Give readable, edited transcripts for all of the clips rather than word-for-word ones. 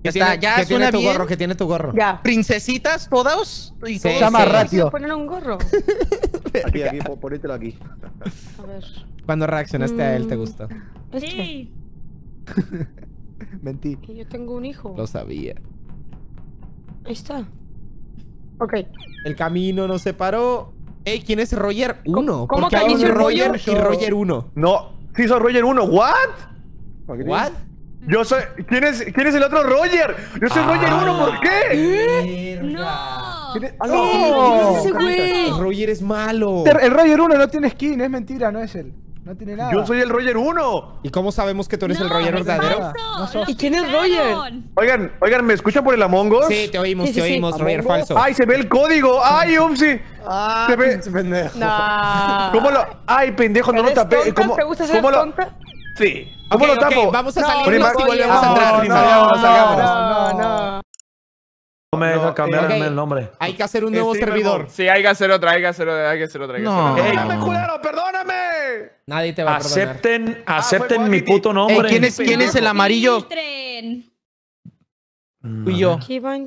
Ya está, ya que suena tiene tu bien. gorro, que tiene tu gorro. Ya. Princesitas todos. Y Sí, todos. se llama sí. ratio. Poner un gorro. Aquí, ponételo aquí. A ver. Cuando reaccionaste a él, ¿te gustó? Este. Sí. Mentí. Y yo tengo un hijo. Lo sabía. Ahí está. Ok. El camino nos separó. Ey, ¿quién es Roger 1? cómo Porque hay un acaricio el Roger pollo? y Roger 1. No, sí soy Roger 1. ¿What? ¿What? Yo soy... ¿Quién es el otro Roger? Yo soy Roger 1, ¿por qué? No. ¿Quién es? ¡No! Ese güey. Roger es malo. El Roger 1 no tiene skin, es mentira, no es él. No tiene nada. Yo soy el Roger 1. ¿Y cómo sabemos que tú eres el No, Roger es verdadero? falso. No sos. Lo ¿Y quién es filtraron. Oigan, ¿me escuchan por el Among Us? Sí, te oímos, Sí, sí, te sí. oímos, Roger ¿Among Us? falso. ¡Ay, se ve el código! ¡Ay, upsi! Ah, Se ve- pinche pendejo. Nah. ¿Cómo lo...? ¡Ay, pendejo, no lo ¿Eres tapé! tonta? ¿Cómo, ¿Te gusta ser cómo lo...? tonta? Sí. ¿Cómo Ok, lo ok, tapo? vamos a No, salirnos no, y volvemos a no, entrar. no, Salgamos, salgamos. No. No me deja No, cambiarme ok. el nombre. Hay que hacer un nuevo Streamer servidor. mode. Sí, hay que hacer otra, hay que hacer otra, hay que hacer otra. No. ¡Perdóname, culero, perdóname! Nadie te va a perdonar. Acepten fue mi Quality. puto nombre. ¿Quién es el amarillo? Filtren. Tú y yo. Aquí van.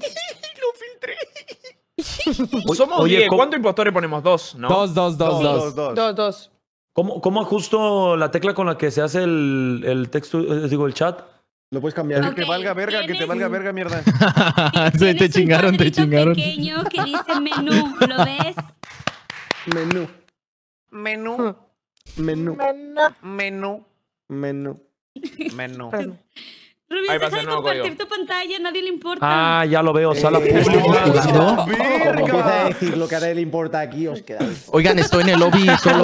Somos Oye, 10. ¿cómo- ¿Cuántos impostores ponemos? Dos, ¿no? Dos. Dos. ¿Cómo ajusto la tecla con la que se hace el texto, digo, el chat? Lo puedes cambiar. Ok, Que te valga verga, que te tienes- valga verga, mierda. Tienes te un chingaron, te cuadrito chingaron. pequeño que dice menú, ¿lo ves? Menú. Menú, Menú. menú, Menú. menú. Espérame. Rubio, Ahí va a deja ser de nuevo compartir código. tu pantalla, a nadie le importa. Ah, ya lo veo, sala Eh, pública. ¿no? Como empieza a decir lo que a nadie le importa aquí, os quedáis. Oigan, estoy en el lobby solo.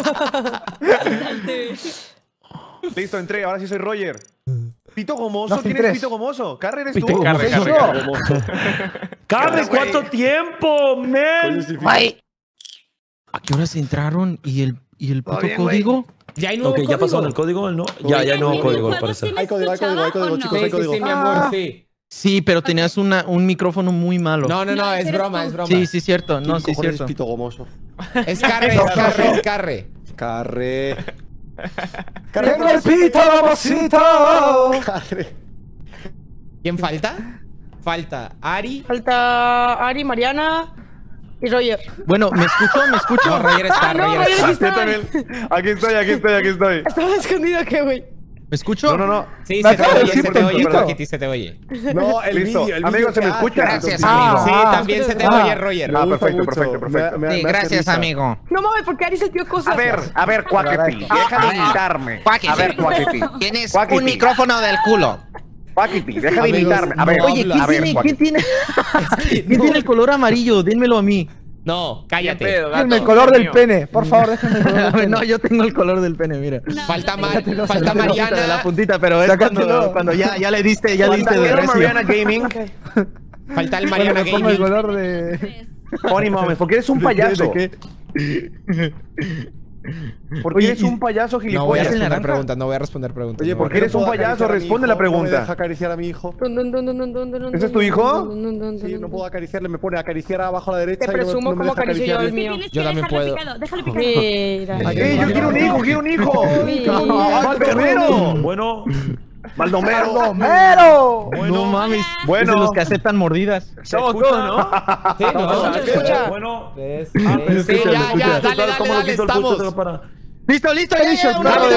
Listo, entré. Ahora sí soy Roger. Pito Gomoso. No ¿Quién es filtres. Pito Gomoso? ¿Carre eres Pito tú? Carre, Sí, Carre, yo. Carre. ¡Carre, cuánto tiempo, man! Ay. ¿A qué horas entraron? ¿Y el puto bien, güey. código? Ya hay nuevo Ok, ya código. pasaron el código, ¿no? Ya hay nuevo código, al parecer. Hay código, hay código, hay código, chicos, Sí, hay código. sí, mi amor, sí. Sí, pero tenías un micrófono muy malo. No, No, es eres broma, tú. es broma. Sí, sí, cierto. No, ¿Quién sí, cojones es cierto. Pito Gomoso? Es Carre, es Carre, es Carre. Carre. ¡Tengo el pito, babosito! Carre. ¿Quién falta? Falta Ari. Falta Ari, Mariana y Roger. Bueno, ¿me escucho? ¿Me escucho? No, Roger está, Ah, no, Roger Roger está. sí estaba. Aquí estoy, aquí estoy, aquí estoy. Estaba escondido, ¿qué, güey? ¿Me escucho? No. Sí, Me se te acaba de oye, decir se te oye, tontito. Paquiti, se te oye. No, el Listo. vídeo. Amigo, ¿se me escucha? Gracias, Ah, amigo. Sí, ah, también se te escucha. oye, Roger. Me gusta perfecto, mucho. perfecto, perfecto. Me Sí, hace gracias, risa. amigo. No mames, porque Ari se dio cosas. A ver, Quackity, deja de imitarme. Quackity. A ver, Quackity. Tienes Quackity. un micrófono del culo. Quackity, deja de Amigos, imitarme. A ver, no Oye, ¿quién a ver, tiene, Quackity. ¿quién tiene el color amarillo? Dénmelo a mí. No, Bien cállate. pedo, gato. Déjenme el color del Mío. pene, por favor, déjenme el color del pene. No, yo tengo el color del pene, mira. Falta, Sácatelo, falta sácatelo. De la Mariana. puntita, pero es Sácatelo. cuando ya le diste de Quiero recio. Mariana Gaming. Falta el Bueno, Mariana me pongo el Gaming. color de... Pony Mames, porque eres un payaso. ¿De qué? Porque eres un payaso, No voy a gilipollas. responder preguntas, no voy a responder preguntas. Oye, no ¿por voy qué a- eres un payaso? Responde la ¿No me pregunta. deja acariciar a mi hijo? ¿Ese es tu hijo? Sí, no puedo acariciarle, me pone acariciar abajo a la derecha. Te y no me- presumo no me cómo deja acaricio yo el acariciarle. mío. Tienes Yo que también dejarlo puedo. picado, déjalo picado. Mira. Yo quiero un hijo, quiero un hijo. Mira. ¡Baldomero! Bueno, ¡Baldomero! ¡Baldomero! No mames. Hola. Es de los que aceptan mordidas. Somos todos, ¿no? Sí, no, ¿Se escucha? bueno. Sí, escucha, ya, escucha. dale, ¿Cómo lo dale, quito el pucho? estamos. Para. Listo, listo, ya, ya, Dale, una-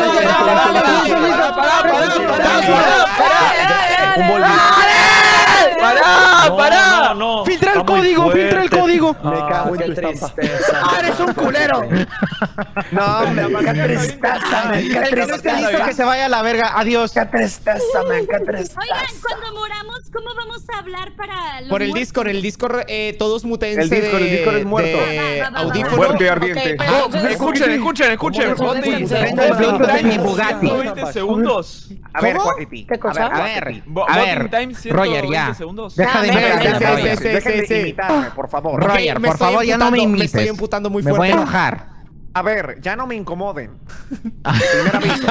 ¡Pará! No. Filtra el Está muy código, filtra el fuerte. código. Me cago en tu estampa. ¡Ah, eres un culero! No, hombre, qué tristeza, man, qué El que no esté listo tristeza. que se vaya a la verga. Adiós. Qué tristeza, man, qué tristeza. Oigan, cuando moramos, ¿cómo vamos a hablar para los Por el muertos? Discord, todos mutense El Discord es muerto. de Va, va, va, audífono. Muerto y Ok, ardiente. pero- Escuchen. Prenda el Bluetooth de mi Bugatti. 120 segundos. A ver, ¿Cómo? Quackity. ¿Qué cosa? A ver, Voting a ver. time 120 Roger, ya. segundos. Deja de Ya, ver. venga, Roger. sí, sí, Dejen de sí. imitarme, por favor. Ok, Roger, me por estoy favor, ya no me emputando, imites. Me estoy emputando muy Me voy a fuerte. enojar. A ver, ya no me incomoden. Primer aviso.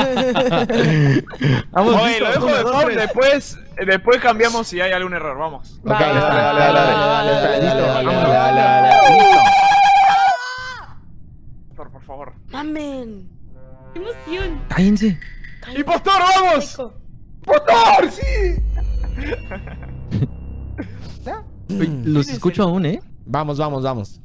Vamos, Oye, listo. lo dejo de Uno, dos, phone, tres. después cambiamos si hay algún error, vamos. Ok, Va, dale, va, dale, va, dale, va, dale, va, dale, va, dale, listo, dale, vamos. dale, dale, dale. Por favor. Mamen. ¡Qué emoción! Cállense. ¡Impostor, vamos! Rico. ¡Motor, sí! Los escucho aún, ¿eh? Vamos, vamos, vamos.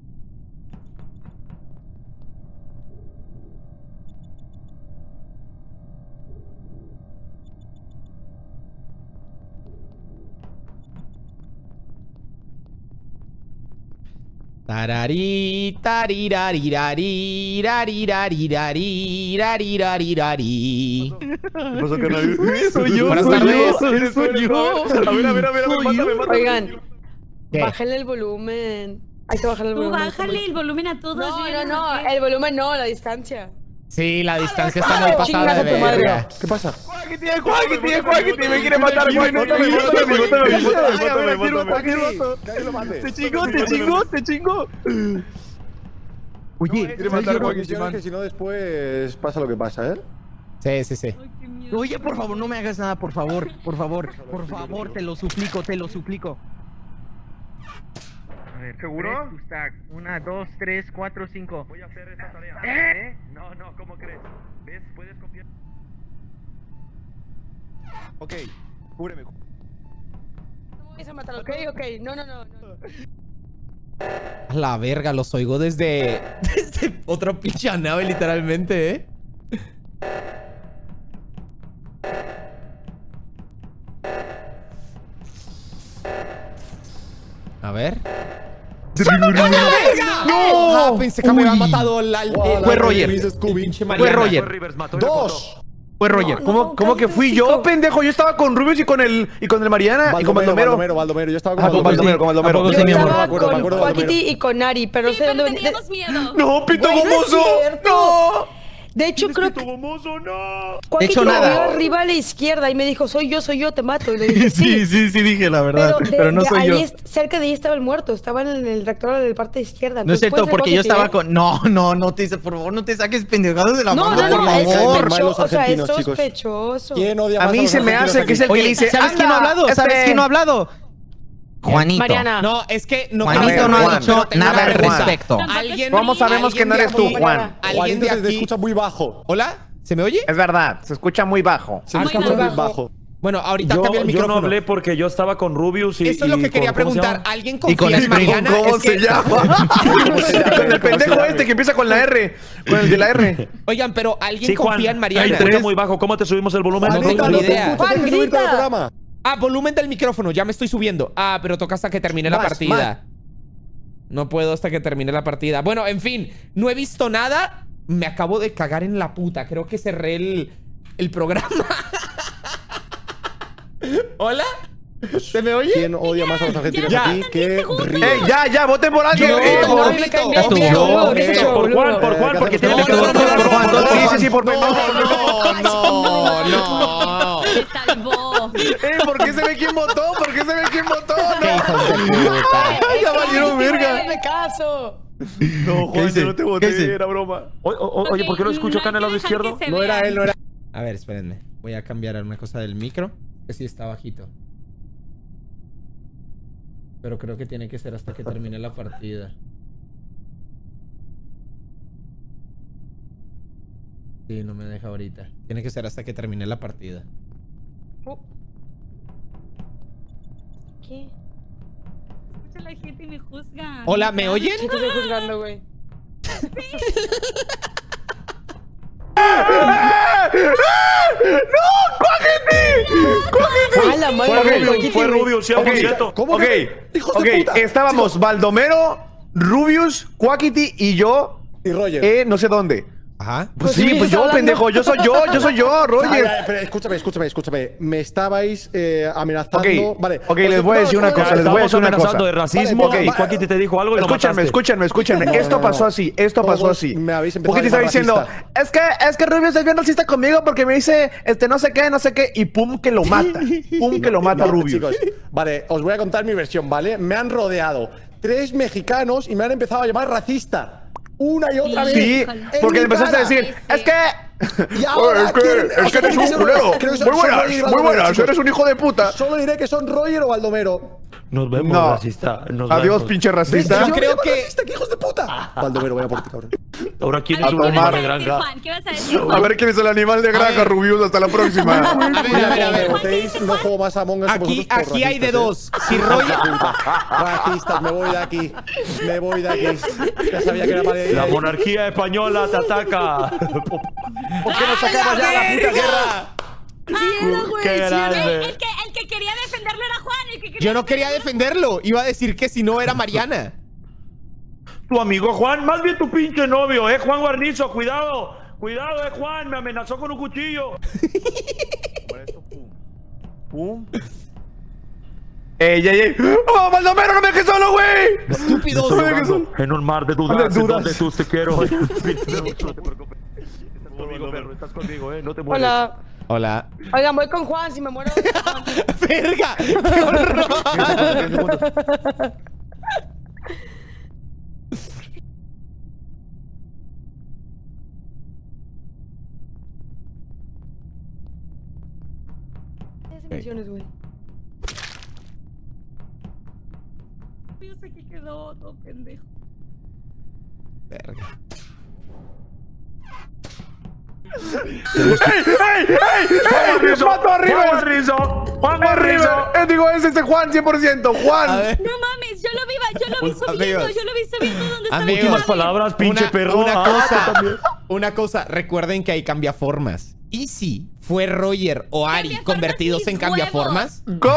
Tararí, tarirari, rarirari, rarirari. ¿Qué pasó, canal? Soy yo, buenas tardes. Soy yo. A ver, me mata. Oigan, ¿Qué? bájenle el volumen. Hay que bajarle el Tú volumen. bájale el volumen a todos. No, yo ya no, no. sé. El volumen no, la distancia. Sí, la distancia está muy pasada Chingas a de tu madre. verga. ¿Qué pasa? Cuaquiti, me quiere matar, Cuaquiti. Te chingo. Oye, Quiere matar, Cuaquiti, Condiciones man. que si no después pasa lo que pasa, ¿eh? Sí, sí, sí. Ay, qué miedo. oye, por favor, no me hagas nada, por favor. Por favor, te lo suplico, te lo suplico. A ver, ¿Seguro? 1, 2, 3, 4, 5. Voy a hacer esta tarea. No, ¿cómo crees? ¿Ves? Puedes confiar. Ok, cúbreme. No me vais a matar, ¿ok? Ok. No, no, no. La verga, los oigo desde otra pinche nave, literalmente, ¿eh? A ver. ¡No! Ah, pensé que me había matado Fue Roger. pinche Fue Mariana. Roger. Rivers mató y reportó. ¡Dos! Fue Roger. ¿Cómo que fui yo, pendejo? Yo estaba con Rubius y con el Mariana y con Baldomero. Baldomero. Yo estaba Ah, con Baldomero, con Baldomero. ¿A poco Yo sí, mi amor? estaba me acuerdo con de Quackity y con Ari, pero no Sí, sé pero dónde... teníamos miedo. No, pito Güey, no es gomoso. cierto. No. De hecho, creo que gomoso, no. Quackity hecho, me nada. vio arriba a la izquierda y me dijo, soy yo, te mato. Y le dije, sí. Sí, dije la verdad. Pero no soy yo. Cerca de ahí estaba el muerto, estaba en el reactor de la parte izquierda. No es Entonces, cierto, puede ser porque yo Quackity, estaba ¿eh? con... No, por favor, no te saques pendejadas de la No, mano, no, por no, es favor. sospechoso, o sea, es argentinos, chicos. sospechoso. ¿Quién odia A más mí los se me argentinos hace que es el aquí? que Oye, dice, ¿sabes quién no ha hablado? ¿Sabes quién no ha hablado? Juanito. Mariana. No, es que no. Juanito no ha dicho nada al Juan. respecto. Alguien. ¿Cómo sabemos que no eres tú, alguien de Juan? aquí- Alguien Juanito de se te aquí. escucha muy bajo. ¿Hola? ¿Se me oye? Es verdad, se escucha muy bajo. Se Muy escucha muy bajo. bajo. Bueno, ahorita Yo cambia el no micrófono. hablé porque yo estaba con Rubius y. Eso es lo que quería ¿cómo se preguntar. llama? ¿Alguien Y con confía en Mariana? ¿Cómo Es que- se llama? Con el pendejo este que empieza con la R. Con el de la R. Oigan, pero ¿alguien Sí, Juan. confía en Mariana? Ahí te escucha muy bajo. ¿Cómo te subimos el volumen? No tengo ni idea. Juan, Tienes que subir todo el grita. programa. Ah, volumen del micrófono. Ya me estoy subiendo. Ah, pero toca hasta que termine la Más, partida. No puedo hasta que termine la partida. Bueno, en fin. No he visto nada. Me acabo de cagar en la puta. Creo que cerré el programa. ¿Hola? ¿Se me oye? ¿Quién odia más a los argentinos Ya. aquí que Río? Ya, voten por alguien. Yo, por- no, me cae bien, Tú. bien, Yo, boludo, qué sé yo, Por Juan, boludo. porque No, tiene no, que no, ver no, con no, Juan. no, no, Sí, por No. Se salvó. ¿Por qué se ve quién votó? ¿Por qué se ve quién votó? Qué hijos de puta. Ya valieron verga. Hazme caso. No, ¿Qué Juan, hice? yo no te ¿Qué voté, hice? era broma. Oye, ¿por qué lo escucho acá en el lado izquierdo? No era él, no era. A ver, espérenme. Voy a cambiar una cosa del micro. Que sí está bajito. Pero creo que tiene que ser hasta que termine la partida. Sí, no me deja ahorita. Tiene que ser hasta que termine la partida. ¿Qué? Escucha la gente y me juzga. Hola, ¿me oyen? Sí te estoy juzgando, güey. ¡Ah, la madre! Fue Rubius, 100%. ¿Cómo Ok, que? ¡Hijos ok, de puta! estábamos Baldomero, Rubius, Quackity y yo, Y Roger. no sé dónde. Ajá. Pues sí, sí, pues está yo, hablando. pendejo, yo soy yo, Roger. Pero escúchame. Me estabais amenazando. Ok, Vale. ok, les voy a decir una cosa, les voy a decir una cosa. amenazando de racismo Vale, y vale. Quackity te dijo algo y lo mataste. Escúchenme. Esto pasó así, pasó Todos así. me habéis empezado Quackity a está llamar diciendo, es que Rubius es bien racista conmigo porque me dice, no sé qué, y pum, que lo mata. Pum, que lo mata Vale, Rubius. chicos, vale, os voy a contar mi versión, ¿vale? Me han rodeado 3 mexicanos y me han empezado a llamar racista. Una y otra vez. Sí, En porque mi empezaste a cara. decir, es que... Y ahora es que eres un culero. Muy buenas, eres un hijo de puta. Solo diré que son Roger o Baldomero. Nos vemos, No. racista. Nos Adiós, vemos. pinche racista. Yo creo que- ¡Racista, qué hijos de puta! Baldomero, voy a por ti, cabrón. Ahora quién es A ver, un ¿qué vas animal a de decir, granja. Juan? ¿Qué vas a decir, A Juan? ver quién es el animal de granja, Rubius. Hasta la próxima. A ver. No juego más a Among Us con Aquí, vosotros por aquí hay de racistas, dos. Si Roger... Racistas, me voy de aquí. Me voy de aquí. Ya sabía que era mala idea. La monarquía española te ataca. ¿Por qué no sacamos ya la puta guerra? Qué grande. El que quería defenderlo era Juan. El que quería Yo no quería defenderlo. Iba a decir que si no era Mariana. Tu amigo Juan, más bien tu pinche novio, Juan Guarnizo, cuidado. Cuidado, Juan, me amenazó con un cuchillo. Pum. ¡Ey! ¡Oh, Baldomero, no me dejes solo, güey! Estúpidos. Estoy jugando en un mar de dudas, en donde tú te quiero. No te preocupes. Estás conmigo, perro, estás conmigo, no te mueres. Hola. Hola. Oigan, voy con Juan, si me muero. ¡Verga! ¡Qué horror! Misiones, güey. Yo sé que quedó todo pendejo. Verga. ¡Ey! ¡Mato arriba! Juan Guarnizo. Digo, es este Juan, 100%. Juan. A ver. No mames, yo lo vi subiendo, Amigos. yo lo vi subiendo donde estaba. Amigos. Últimas palabras, pinche perro. Una cosa, recuerden que hay cambiaformas. ¿Y si fue Roger o Ari Cambiaformas convertidos mis en cambiaformas? ¿Cómo?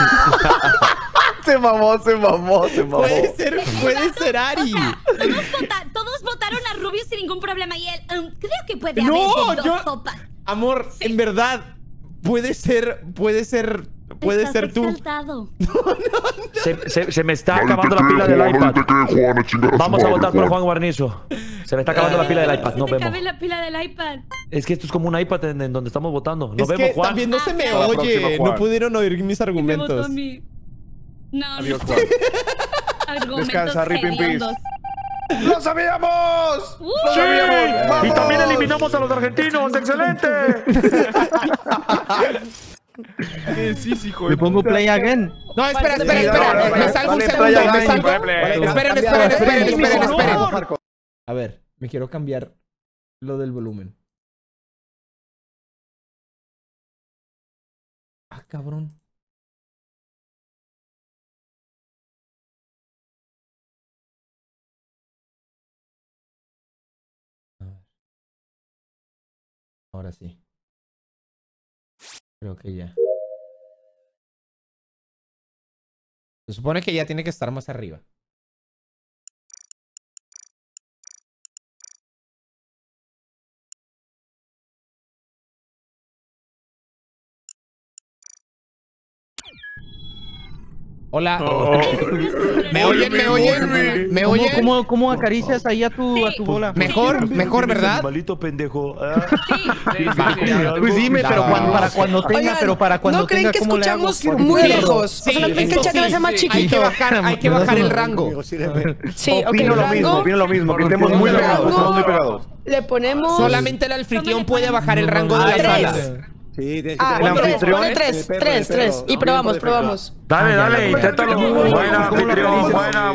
Se mamó. Puede ser Ari. Todos votaron a Rubio sin ningún problema y él, creo que puede No, haber de yo- dos sopas. Amor, en verdad, puede ser Estás tú. exaltado. Se me está acabando la pila del iPad. Vamos a votar por Juan Guarnizo. Se me está acabando la pila del iPad. Nos Se te vemos. cabe la pila del iPad. Es que esto es como un iPad en donde estamos votando. Nos Es vemos, que Juan. también no se me Hasta la oye. próxima, No Juan. pudieron oír mis Me votó argumentos. a mí. No, Adiós, no. Juan. Argumentos Descansa, rip in peace. hediondos. ¡Lo sabíamos! ¡Lo ¡Sí! sabíamos! Y ¡Vamos! también eliminamos a los argentinos. ¡Excelente! Le pongo play again. No, espera. no, Me salgo un dale, segundo. playa, Me salgo. dale. Esperen. A ver, me quiero cambiar lo del volumen. Ah, cabrón. A ver. Ahora sí. Creo que ya. Se supone que ya tiene que estar más arriba. Hola. ¿Me oyen? ¿Cómo acaricias ahí a tu bola? Mejor, ¿verdad? Malito pendejo. Pues dime, pero para cuando tenga, Oigan, pero para cuando ¿no creen tenga, que ¿cómo le hago? escuchamos muy Sí, lejos? sí, o sea, ¿no creen que el eso chat debe sí, ser más Hay chiquito? que bajar el rango. Sí, ok, Opino lo rango. mismo, que estemos muy Rango. pegados, estamos muy pegados. Le ponemos... Solamente el anfitrión puede bajar el rango de la Tres. sala. Sí, tienes Ah, tener- ponle tres. Y probamos. Dale, inténtalo. Buena, anfitrión. Buena.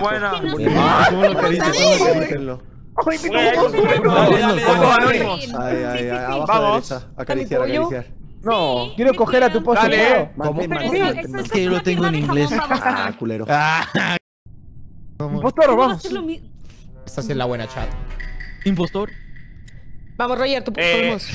Ay, abajo Vamos. a la derecha. Acariciar. No, quiero coger a tu poste. Dale. ¿Cómo? Es que yo lo tengo en inglés. Ah, culero. Impostor, vamos. Esta sí es la buena chat. Impostor. Vamos, Roger, tú podemos.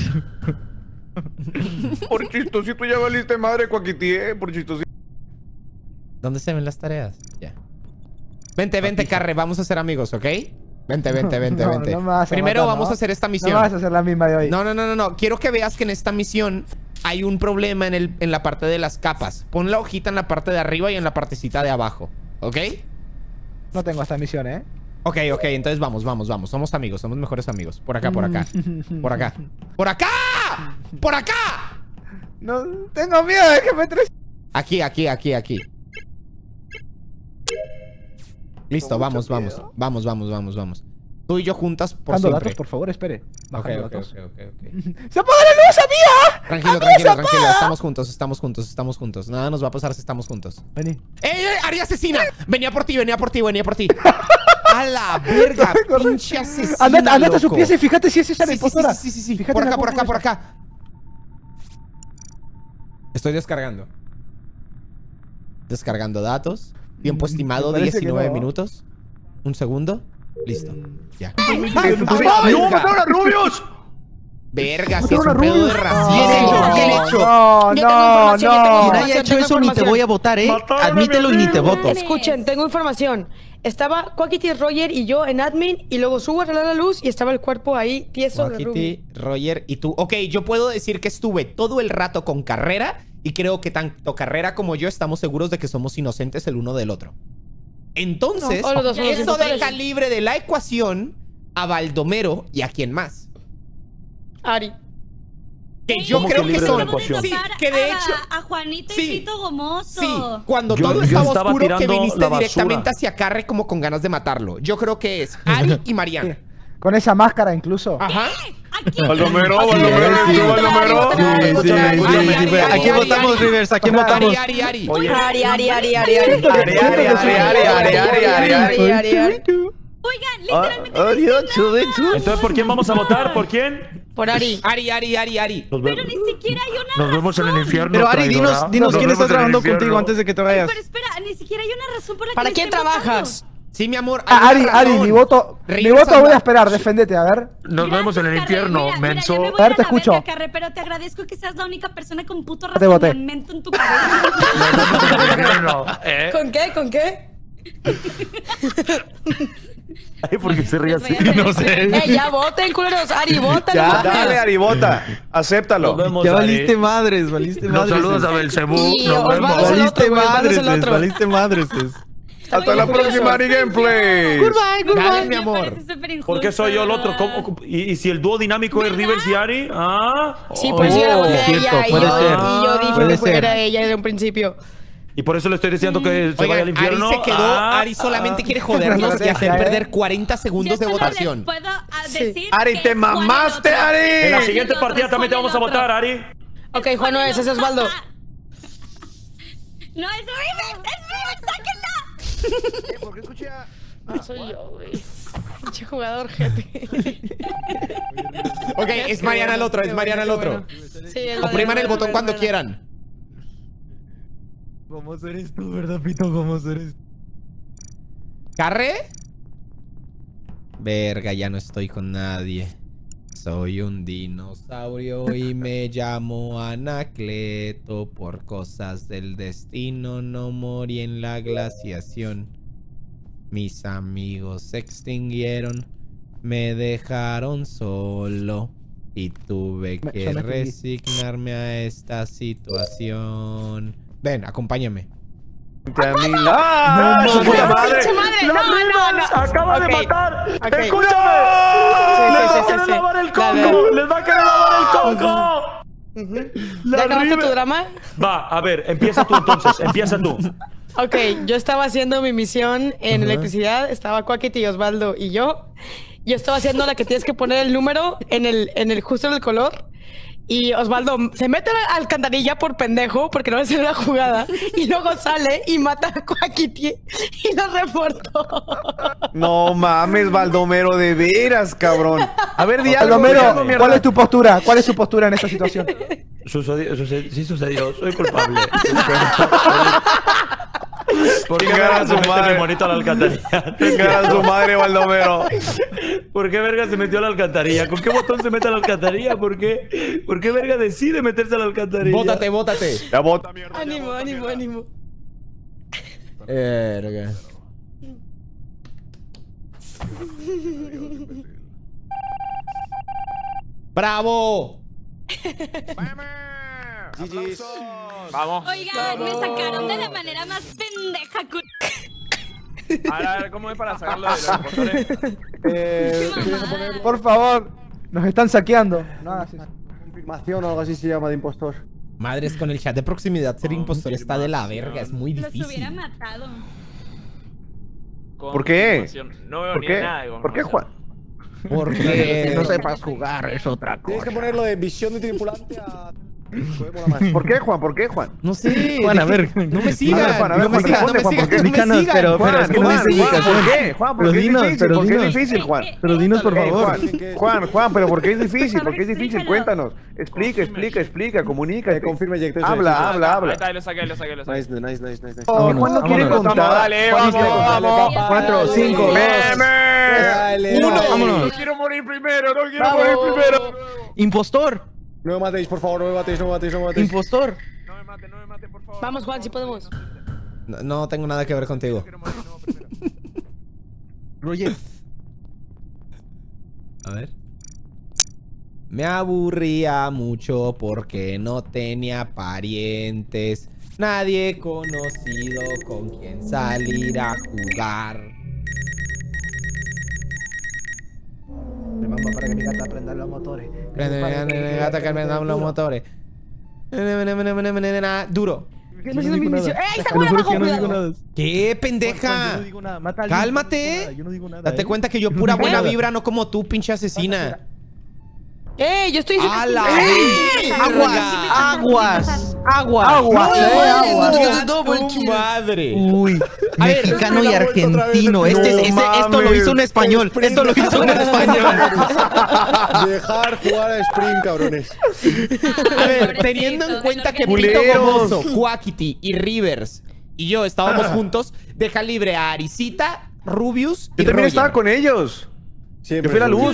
Por chistosito ya valiste madre, Cuaquití, por chistosito. ¿Dónde se ven las tareas? Ya. Vente, Carre, vamos a ser amigos, ¿ok? Vente. No me vas a Primero matar, vamos ¿no? a hacer esta No misión. vas a hacer la misma de hoy. No. Quiero que veas que en esta misión hay un problema en la parte de las capas. Pon la hojita en la parte de arriba y en la partecita de abajo, ¿ok? No tengo esta misión, ¿eh? Ok, entonces vamos. Somos amigos, somos mejores amigos. Por acá. Por acá. No, tengo miedo de que me traes. Aquí. Listo, vamos. Tú y yo juntas por Bajando siempre. datos, por favor, espere. Bajando datos. Ok. ¡Se apaga la luz, amiga! Tranquilo. Estamos juntos. Nada nos va a pasar si estamos juntos. Vení. ¡Ey! ¡Ari asesina! Venía por ti. ¡A la verga! ¡Pinche asesino! Andate a sus loco. pies y fíjate si es esa la Sí, impostora. sí. Fíjate Por en la acá, por acá, compu por esa. acá. Estoy descargando. Descargando datos. Tiempo estimado me parece que 19 no. minutos. Un segundo. Listo. Ya. ¡No, mataron a Rubius! Verga, si es un pedo de racismo. Bien hecho, bien hecho. No, Yo tengo no, información, yo tengo no. Quien haya hecho eso ni te voy a votar, Admítelo y ni te voto. Escuchen, tengo información. Estaba Quackity, Roger y yo en admin y luego subo a arreglar la luz y estaba el cuerpo ahí tieso de Ruby. Wakiti, Roger y tú. Ok, yo puedo decir que estuve todo el rato con Carrera y creo que tanto Carrera como yo estamos seguros de que somos inocentes el uno del otro. Entonces, No, los dos somos eso imputables. deja libre de la ecuación a Baldomero y a quién más. Ari. Que yo ¿Cómo creo que que libre de son. la ecuación? Sí, que de hecho. A Juanito Sí. y Tito Gomoso. Sí, cuando Yo todo estaba estaba oscuro que tirando viniste la basura. directamente hacia Carre como con ganas de matarlo. Yo creo que es Ari y Mariana. Con esa máscara incluso. Ajá. Aquí. Baldomero, ¿A quién votamos, Rivers? ¿A quién votamos? Ari. Ari. Oigan, literalmente. Entonces, ¿por quién vamos a votar? ¿Por quién? Por Ari. Ari. Nos Pero vemos, ni siquiera hay una nos vemos en el infierno. Pero Ari, traidora. dinos Nos quién vemos está en el trabajando infierno. contigo antes de que te vayas. Pero espera, ni siquiera hay una razón por la que ¿Para le quién esté votando. trabajas? Sí, mi amor. Ah, hay una Ari, razón. mi voto Rivers voy a anda- esperar, defendete, a ver. Nos vemos en el Gracias, Carre. infierno, Mira, menso. yo me voy A ver, a te la escucho. verga, Carre, pero te agradezco que seas la única persona con puto te voté. razonamiento en tu cabeza. Nos vemos en el infierno. ¿Con qué? ¿Con qué? Ay, ¿por qué se ríe así? No sé. Ya voten, culeros. Ari, vota. Ya, no mames. Dale, Ari, vota. Acéptalo. Nos vemos, Ya Ari. valiste madres, valiste Nos madres. saludas a Belcebú. Y Nos Osvaldo vemos. es el Valiste otro, güey, Osvaldo es madres, el otro. valiste madres. Hasta la próxima, Ari Gameplay. Dale, mi Me amor. parece súper injusto. ¿Por qué soy yo el otro? ¿Y si el dúo dinámico es Rivers y Ari? Ah. Sí, pues yo la voté a cierto, ella y puede yo, ser. y yo dije Puede que ser. era ella desde un principio. Y por eso le estoy diciendo que se vaya al Oigan, Ari infierno. se quedó. Ah, Ari solamente quiere jodernos y hacer perder 40 segundos de Yo solo les votación. puedo decir Ari, que te es Juan el mamaste, otro. Ari. En la Sí, siguiente el otro, partida es también te Juan vamos a el otro. votar, Ari. Ok, Juan no es, ese es Osvaldo. No, es Rivers, sáquenla. ¿Por qué escuché a... Soy yo, güey. Pinche jugador, gente. Ok, es Mariana el otro, es Mariana el otro. Sí, es Opriman el botón cuando Mariana. quieran. ¿Cómo eres tú, verdad, Pito? ¿Cómo eres? ¿Carre? Verga, ya no estoy con nadie. Soy un dinosaurio y me llamo Anacleto. Por cosas del destino no morí en la glaciación. Mis amigos se extinguieron, me dejaron solo y tuve que yo me extinguí. resignarme a esta situación. Ven, acompáñame. ¡Ah! No, ¡Su puta madre! ¡Pinche madre! ¡La No, Rivers acaba de Ok. matar! Ok. ¡Escúchame! Sí, ¡Les va a sí, querer sí. lavar el La coco! de- ¡Les va a querer lavar el coco! ¿Ya La acabaste Rivers- tu drama? Va, a ver, empieza tú entonces, empieza tú. Ok, yo estaba haciendo mi misión en electricidad, estaba Quackity, Osvaldo y yo. Yo estaba haciendo la que tienes que poner el número en el justo en el color. Y Osvaldo se mete a la alcantarilla por pendejo, porque no le sale la jugada. Y luego sale y mata a Quackity y lo reportó. No mames, Baldomero, de veras, cabrón. A ver, di algo, Baldomero, mierda. ¿cuál es tu postura? ¿Cuál es tu postura en esta situación? Sí sucedió, soy culpable. ¿Por qué Chingar a verga se su mete madre. mi monito a la alcantarilla? Chingar a su madre, Baldomero. ¿Por qué verga se metió a la alcantarilla? ¿Con qué botón se mete a la alcantarilla? ¿Por qué verga decide meterse a la alcantarilla? Bótate, bótate. Ya bota, mierda. Ánimo, ánimo, ánimo. Verga. ¡Bravo! GG's. Vamos. Oigan, me sacaron de la manera más pendeja. A ver, ¿cómo es para sacarlo de los impostores? Por favor, nos están saqueando. No hagas eso. Confirmación o algo así se llama de impostor. Madres, con el chat de proximidad ser impostor está de la verga, es muy Los hubiera difícil. matado. ¿Por qué? No veo ¿Por ni qué? nada de ¿Por qué, Juan? Porque no sepas jugar es otra Tienes cosa. que ponerlo de visión de tripulante a... ¿Por qué, Juan? ¿Por qué, Juan? No sé. Juan, a ver. No me sigan. Juan, a ver, No me Juan, sigan. No me responde, Juan, sigan. ¿por qué? No me Explícanos, sigan. pero Juan, es que no Juan, dice Juan, indicación. ¿por qué? Juan, ¿por Pero qué es dinos, difícil? pero ¿Por qué es dinos. difícil, Juan? Pero dinos, por favor. Juan, pero ¿por qué es difícil? Por ¿Por qué es favor, difícil? explícalo. Cuéntanos. Explica, comunica. Confirme, Jake. Habla. Ahí está, lo saqué. Nice. Oh, Juan no quiere Vámonos. contar. Dale, Juan no quiere contar. vamos. 4, 5, Dale. Vámonos. No quiero morir primero. Impostor. No me matéis, por favor, no me matéis. Impostor. No me maten, por favor. Vamos, Juan, si podemos. No tengo nada que ver contigo. Quiero morir, no, primero. Roger. A ver. Me aburría mucho porque no tenía parientes. Nadie conocido con quien salir a jugar. Vamos para que mi gata aprenda los motores. Gata que me dan los motores. Duro. ¿Qué me haciendo mi misión? ¡Ey, se Te lo mueve juro abajo, que yo no digo cuidado! nada. ¿Qué, Juan, pendeja? yo no digo nada. Mata a alguien. Cálmate. Yo no digo nada. Date ¿eh? cuenta que yo Yo no pura digo buena nada. vibra, no como tú, pinche asesina. ¡Ey, yo estoy ¡A la Aguas. ¡Tu madre! Uy, A ver, mexicano y la vuelta otra vez. argentino. No Esto lo hizo un español. Esto lo hizo un español. Dejar jugar a Spring, cabrones. A ver, teniendo en cuenta que Pito Gomoso, Quackity y Rivers y yo estábamos juntos, deja libre a Arisita, Rubius y Yo también Roger. estaba con ellos. Siempre. Yo fui la luz.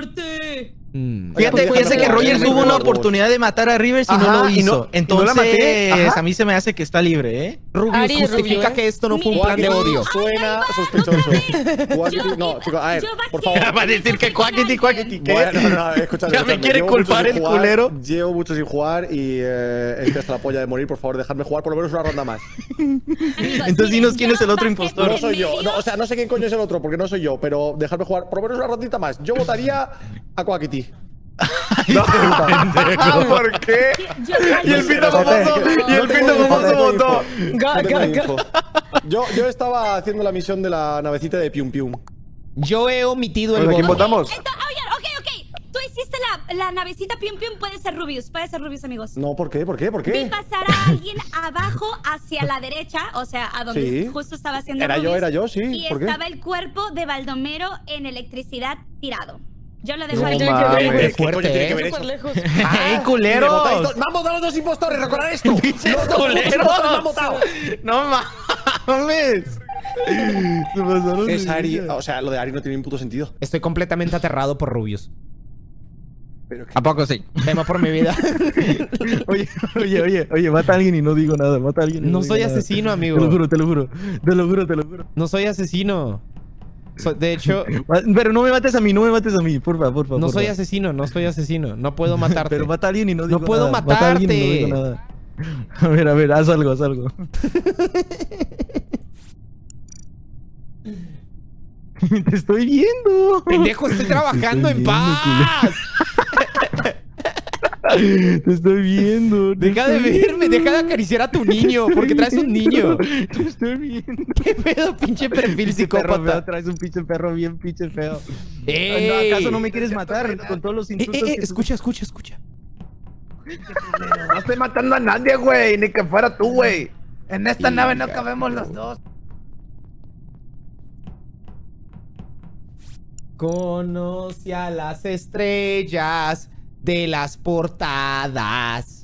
Fíjate que Roger tuvo una oportunidad de matar a Rivers y no Ajá, lo y hizo. no la Entonces, maté. Ajá. a mí se me hace que está libre, ¿eh? Rubius Ari es justifica rubio, ¿eh? que esto no fue un plan de odio. Suena sospechoso. No, chicos, a ver, por favor. Va a decir que Quackity, ¿qué? Bueno, no, escuchadme, Ya me escuchadme. quiere Llevo mucho culpar sin el jugar, culero. Llevo mucho sin jugar y estoy hasta la polla de morir. Por favor, dejadme jugar por lo menos una ronda más. Entonces dinos quién es el otro impostor. No soy yo. No, o sea, no sé quién coño es el otro porque no soy yo, pero dejadme jugar por lo menos una rondita más. Yo votaría a Quackity. ¿Por qué? Y el Pito Gomoso votó. Ga, ga, ga. Yo estaba haciendo la misión de la navecita de Pium Pium. Yo he omitido el ¿A quién voto. votamos? Oye, ok. Tú hiciste la navecita Pium Pium, puede ser Rubius, amigos. No, ¿por qué? Vi pasar a alguien abajo hacia la derecha, o sea, a donde Sí. justo estaba haciendo Era Rubius, yo, sí. Y ¿Por qué? estaba el cuerpo de Baldomero en electricidad tirado. Yo lo dejo No ahí. mames. Qué fuerte, ¿eh? Súper lejos. ¡Ey, culeros! ¡Vamos a los dos impostores! ¡Recordad esto! ¡Pinches ¡Los dos culeros! impostores me han votado! ¡No mames! Se pasaron de Es Ari. vida. O sea, lo de Ari no tiene ni puto sentido. Estoy completamente aterrado por Rubius. Pero ¿A poco sí? Temo por mi vida. Oye, mata a alguien y no digo nada. Mata a alguien y No digo soy nada. asesino, amigo. Te lo juro. No soy asesino. De hecho, Pero no me mates a mí, por favor. no soy asesino. No puedo matarte. Pero mata a alguien y no digo No puedo nada. Mata a alguien y no matarte. digo nada. A ver, haz algo. Te estoy viendo. Pendejo, estoy trabajando Te estoy en viendo, paz. Te estoy viendo. Deja de verme, deja de acariciar a tu niño, porque traes un niño. Te estoy viendo. ¿Qué pedo, pinche perfil Pinche perro feo, psicópata? traes un pinche perro bien pinche feo. ¡Ey! ¿Acaso no me quieres matar con todos los insultos que Escucha. No estoy matando a nadie, güey. Ni que fuera tú, güey. En esta nave no cabemos los dos. Conoce a las estrellas de las portadas.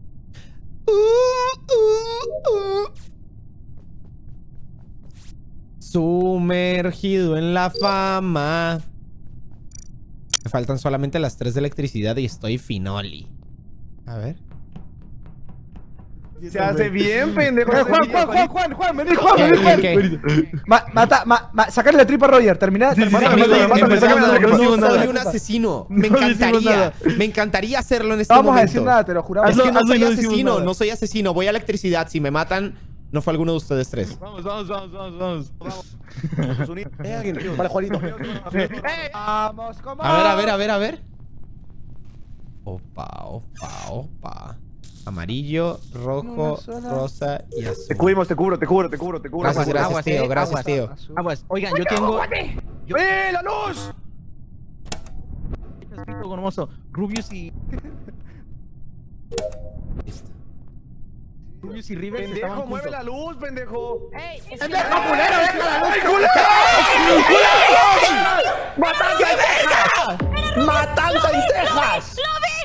Sumergido en la fama. Me faltan solamente las 3 de electricidad y estoy finoli. A ver. Se hace bien, pendejo. Juan, vení, Juan. ¿Qué? Sácale la tripa a Roger, termina. Mátame, Soy un asesino. Me No decimos encantaría. nada. Me encantaría hacerlo en este No vamos a momento. decir nada, te lo juramos. Es que no Hazlo soy y no decimos asesino, nada. no soy asesino. Voy a electricidad. Si me matan, no fue alguno de ustedes 3. Vamos. Vale, Juanito. Vamos, ¿cómo? A ver. Opa. Amarillo, rojo, rosa y azul. Te cubrimos, te cubro. Gracias, tío. Gracias, tío. Aguas. Oigan, yo tengo. ¡Eh, la luz! Rubius y. Rubius y Rivers Pendejo, estaban mueve juntos. la luz, pendejo. Ey, es que- ¡Pendejo, culero, deja la luz! ¡Matanza en Texas! ¡Matanza en Texas!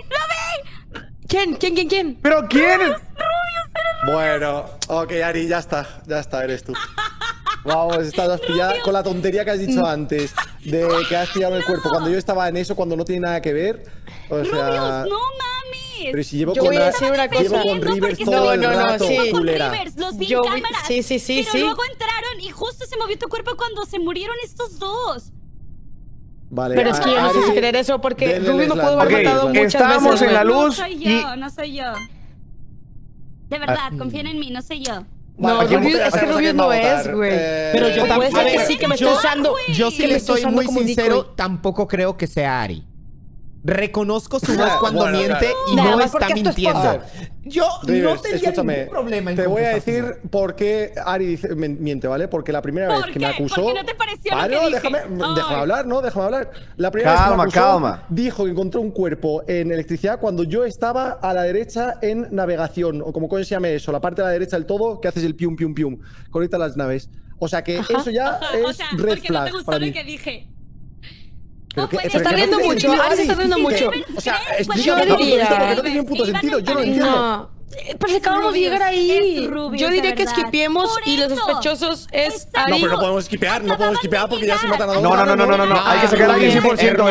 ¿Quién? ¿Pero quién? Bueno, ok, Ari, ya está, eres tú. Vamos, estás pillada con la tontería que has dicho antes de que has pillado el cuerpo cuando yo estaba en eso, cuando no tiene nada que ver. O sea, Rubius, no mames. pero si llevo Yo con, voy a decir una cosa. llevo con Rivers Porque todo el no, no, rato, sí. con culera. Rivers, los vi Yo en vi- cámaras. sí, Pero sí. luego entraron y justo se movió tu cuerpo cuando se murieron estos dos. Vale, Pero es que yo no sé Ari, si creer eso porque denle Rubius me la- pudo haber Ok, matado muchas estábamos veces. en la güey. luz No soy yo, no soy yo. De verdad, confíen en mí, no soy yo. No, Vale, Rubius, es que sabemos a Rubius quién no va a votar. es, güey. Pero yo O puede tampoco. ser que sí, que me esté usando. Yo sí que me le esté estoy usando muy como sincero, decoy. tampoco creo que sea Ari. Reconozco su voz cuando Bueno, miente claro. y Nada no más está porque es tu mintiendo. esposa. Yo no Rivers, tendría escúchame, ningún problema en te voy a confesar su decir por qué Ari miente, ¿vale? Porque la primera vez ¿Por que me qué? acusó... Porque no te pareció lo Vale, que no, dije. déjame Ay. hablar, ¿no? Déjame hablar. La primera vez Calma, que me acusó, calma. dijo que encontró un cuerpo en electricidad cuando yo estaba a la derecha en navegación, o como coño se llame eso, la parte de la derecha del todo que haces el pium, pium, pium. Conecta las naves. O sea que eso ya O es sea, red porque no te flag gustó para lo mí. que dije. Pero No que- puede Se está pero que riendo no tiene mucho, sentido, Ari se está riendo mucho. O sea, Yo explícame diría- todo esto porque no tiene un puto sentido. Yo no lo entiendo. No. Pero acabamos de llegar ahí. Es Rubius, Yo diría de que verdad. esquipiemos Por y los eso. sospechosos es Exacto. Ari. No, pero no podemos esquipear, no podemos esquipear porque ya se matan a dos. No, hay que sacar a alguien 100%,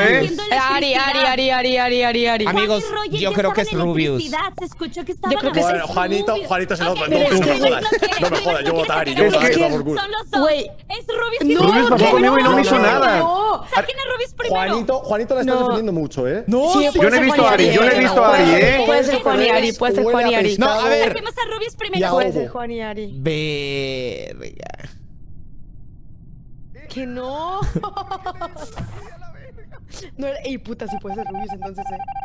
Ari. Amigos, yo creo que es Rubius. Se escuchó que estaban Yo creo que Bueno, es Juanito se lo... Ok, No, pero es no que, me jodas. No me jodas, yo voto a Ari, yo voto a Ari, por culo. Son los dos. Güey. Es Rubius y No, Rubius pasó que conmigo y no me no, hizo no, nada. no. Saquen a Rubius primero. Juanito la está No. defendiendo mucho, ¿eh? No, Sí, sí. puede Yo no he ser visto Juan a Ari, y yo no he visto a Ari, ¿eh? Puede ser Juan y Ari, puede ser Juan y Ari. No, a ver. Saquemos a Rubius Y primero. a Puede Hugo. ser Juan y Ari. Verga. Que no. No era. Ey, puta, si puede ser Rubius entonces,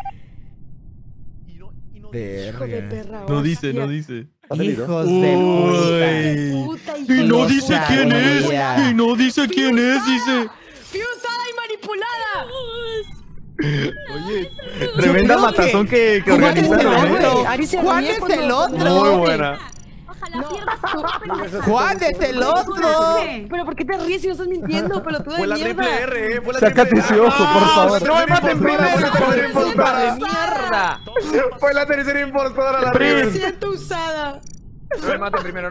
Hijo de Verga. perra. No hostia. dice. Hijos de Puta, Y no hijo de dice puta. quién es. sabía. Y no dice quién es, dice. Fui usada y manipulada. Oye, Tremenda creo que- matazón que Juan es el organizaron, ¿eh? otro. Ari se Juan ríe es cuando- el otro. Muy buena. Ojalá pierdas tu Juan es el otro. Pero ¿por qué te ríes si no estás mintiendo, pelotuda Fue de la mierda? triple R, fue la Sácate triple ese R. ojo, por favor. No me maten primero, fue la tercera impostora. de mierda. Fue la tercera impostora la Me Rivers. siento usada. no me maten primero.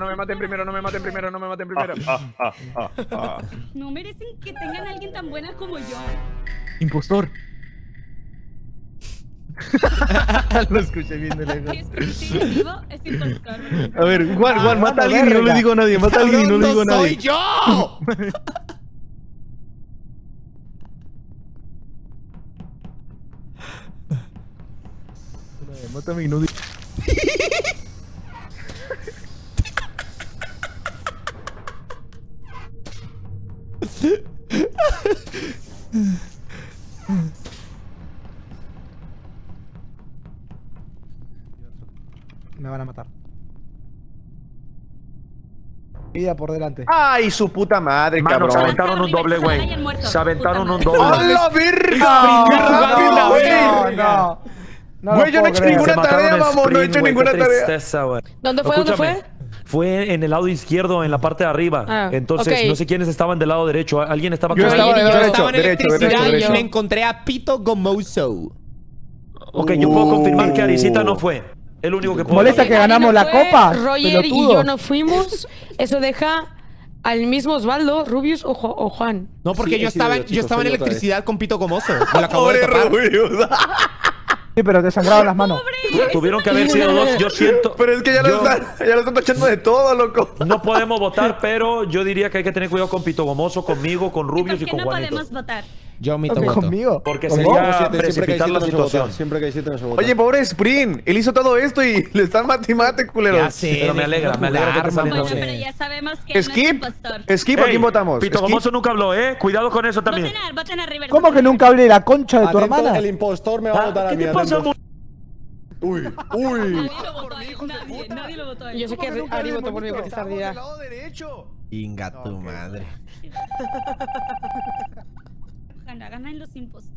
No merecen que tengan a alguien tan buena como yo. Impostor. Lo escuché bien de lejos. Si es que sigue vivo, es impostor. A ver, Juan, mata a alguien y no le digo a nadie. Mata a alguien y no le digo a Cabrón, no nadie. soy yo. Mátame y no digo. Me van a matar. Vida por delante. Ay, su puta madre, Mano, se cabrón. aventaron un doble, güey. Se aventaron un ¡A doble. la verga! No, ¡Qué rápido, no, güey! No Güey, yo no he hecho ninguna Se mataron tarea, a mamón. No he Sprint, hecho güey, ninguna qué tarea. tristeza, güey. ¿Dónde fue? ¿Dónde Escúchame, fue? Fue en el lado izquierdo, en la parte de arriba. Ah, Entonces, ok. no sé quiénes estaban del lado derecho. ¿Alguien estaba Yo con estaba alguien? del Yo lado estaba en derecho, electricidad derecho. y me encontré a Pito Gomoso. Ok, yo puedo confirmar que Arisita no fue. El único que puedo. Molesta que ganamos la fue, copa, Roger y pelotudo. yo no fuimos. Eso deja al mismo Osvaldo, Rubius o Juan. No, porque Sí, yo he sido estaba, yo, yo chicos, estaba en soy yo otra vez. electricidad con Pito Gomoso. Me lo acabo de Pobre topar. Rubius. Sí, pero te sangraban las manos. Tuvieron que haber sido dos. Yo siento. Pero es que ya lo están tachando de todo, loco. No podemos votar, pero yo diría que hay que tener cuidado con Pito Gomoso, conmigo, con ¿Y Rubius por y qué con no Juanito. podemos votar? Yo omito Ok. voto. ¿Conmigo? Porque ¿Con sería vos? precipitar la situación. Siempre que hay 7 no se vota. Oye, pobre Sprint. Él hizo todo esto y le están mate y mate, culero. Ya sé, Pero me alegra déjenlo que te jugar, saliendo Bueno, mamones. pero ya sabemos que no es Skip. impostor. Skip, ¿a Ey, quién votamos? Pito Skip. Gomoso nunca habló, ¿eh? Cuidado con eso también. Voten a River. ¿Cómo que nunca hablé la concha de tu Atento, hermana? el impostor me va a votar a ¿Qué mí. te pasa, atento. Uy. Nadie lo votó a él. Nadie lo votó a él. Yo sé que Ari votó por mí porque está Estamos del ardida. lado derecho. Inga tu madre. Ganan los impostores.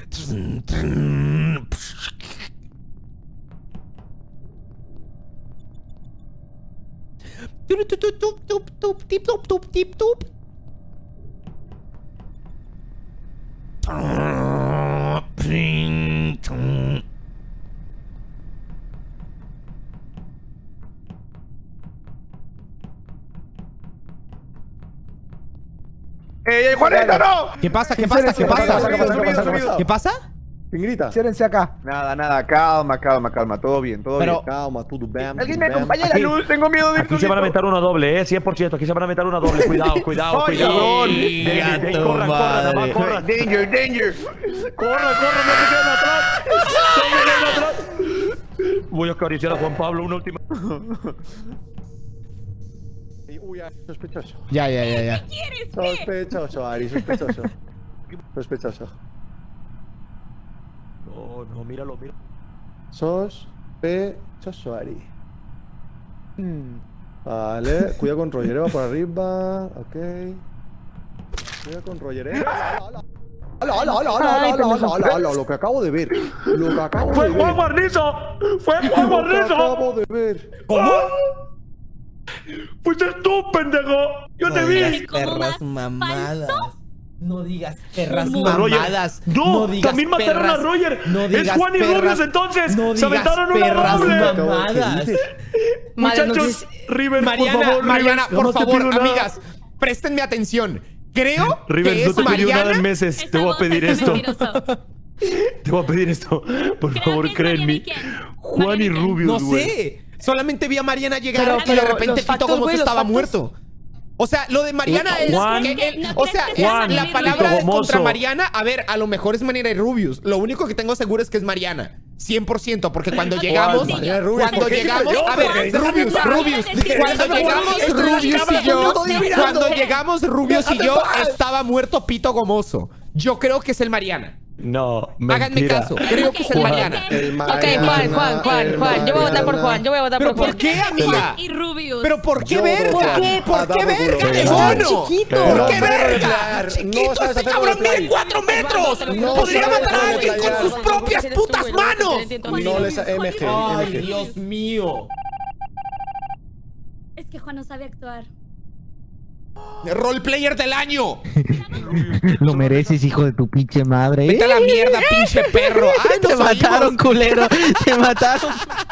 ¡Ey, Juanito, no! ¿Qué pasa? ¿Qué pasa? ¿Qué pasa? ¿Qué pasa? ¿Quién grita? Ciérrense acá. Nada, calma. Todo bien, todo bien. Calma, todo bien. Alguien me acompaña a la luz, tengo miedo de ir Aquí se van a meter uno doble, 100%. Aquí se van a meter uno doble. Cuidado. Corran. Danger. Corran, no se queden atrás. Voy a acariciar a Juan Pablo una última. Uy, sospechoso. Ya. ¿Qué quieres? ¿Qué? Sospechoso, Ari, sospechoso. No, míralo. Sospechoso, Ari. Vale, cuidado con Roger, va por arriba. Ok. Cuidado con Roger, Hola, lo que acabo de ver. ¡Fue Juan Guarnizo! Acabo de ver. ¿Cómo? ¡Fuiste tú, pendejo! ¡Yo te vi! Perras mamadas. No digas perras Roger. mamadas. No, también mataron a Roger. Es Juan y Rubius entonces. Se aventaron una doble. Mamadas. Muchachos, River, Mariana, por favor, nada. amigas, préstenme atención. Creo River, que no es te pedí nada en Mariana. meses. Te voy a pedir esto. Por favor, créeme. Juan y Rubius, No sé. Solamente vi a Mariana llegar y de pero repente los Pito factos, como güey, si los estaba factos. muerto. O sea, lo de Mariana es... Juan, o sea, Juan, la palabra Pito Gomoso. contra Mariana, a ver, a lo mejor es Mariana y Rubius. Lo único que tengo seguro es que es Mariana. 100%, porque cuando llegamos... Mariana y Rubius, Cuando ¿por qué llegamos... yo? A ver, Rubius. Cuando llegamos Rubius y yo... Cuando llegamos Rubius y yo, estaba muerto Pito Gomoso. Yo creo que es el Mariana. No, Háganme mentira. caso, creo que es el Mariana. Ok, Juan. Yo voy a votar por Juan. ¿Pero por qué, amiga? Y Rubius. ¿Pero por qué verga? ¿Por qué verga, Es demonio? chiquito. ¿Por qué No, verga? no, Chiquito, sabes este hacer cabrón roleplay. mide 4 metros. No Podría sabes matar a hacer alguien con roleplay. sus propias putas manos. No les MG. Ay, Dios mío. Es que Juan no sabe actuar. Roleplayer del año. Lo mereces, hijo de tu pinche madre. Vete a la mierda, pinche perro. Ay, Te mataron, culero. Te mataron.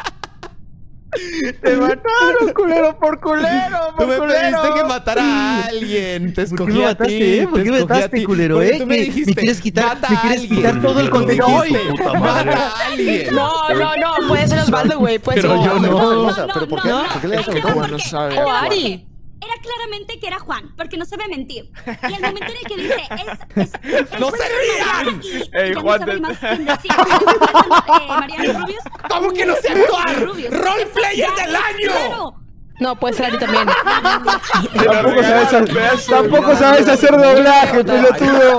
Te mataron, culero por culero, Tú me pediste que matara a alguien. Te ¿Por qué escogí me a ti. mataste, ¿Por qué me mataste, culero, Porque tú me Me dijiste, quieres quitar, mata me a quieres alguien. quitar todo el contenido hoy. Mata a alguien. No, puede ser Osvaldo, güey. Puede ser Pero yo Osvaldo. no. ¿Pero por qué? ¿Por qué le das Juan no sabe. O Ari. Era claramente que era Juan, porque no sabe mentir. Y al momento en el que dice, ¡No se rían! Ey, Juan, Mariana Rubius. ¿Cómo que no sé actuar? Rubius. ¡Roleplayer del año! Claro. No, puede ser Ari también. Tampoco sabes hacer doblaje, pelotudo.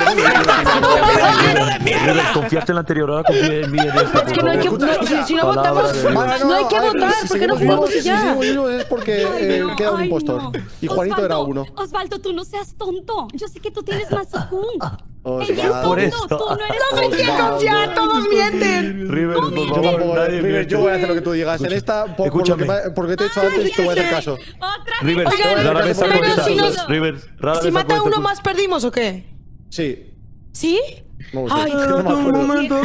River, confiaste en la anterior, ahora confía en mí. Es que no hay que... Si no votamos... No hay que votar. ¿Por qué no jugamos y ya? Es porque queda un impostor. Y Juanito era uno. Osvaldo, tú no seas tonto. Yo sé que tú tienes más IQ. Ella es Osvaldo. Por tonto, eso. tú no eres No sé en quién confiar, todos mienten. River, por Yo favor, tampoco, nadie River, miente. yo voy a hacer lo que tú digas. En esta, por lo que porque te he hecho antes, te voy a hacer caso. Otra River, vez. Oigan, rara vez pero acuerdas. si nos- River, rara Si vez mata acuerdas. uno más, ¿perdimos o qué? Sí. ¿Sí? No lo sé. Ay, no me acuerdo.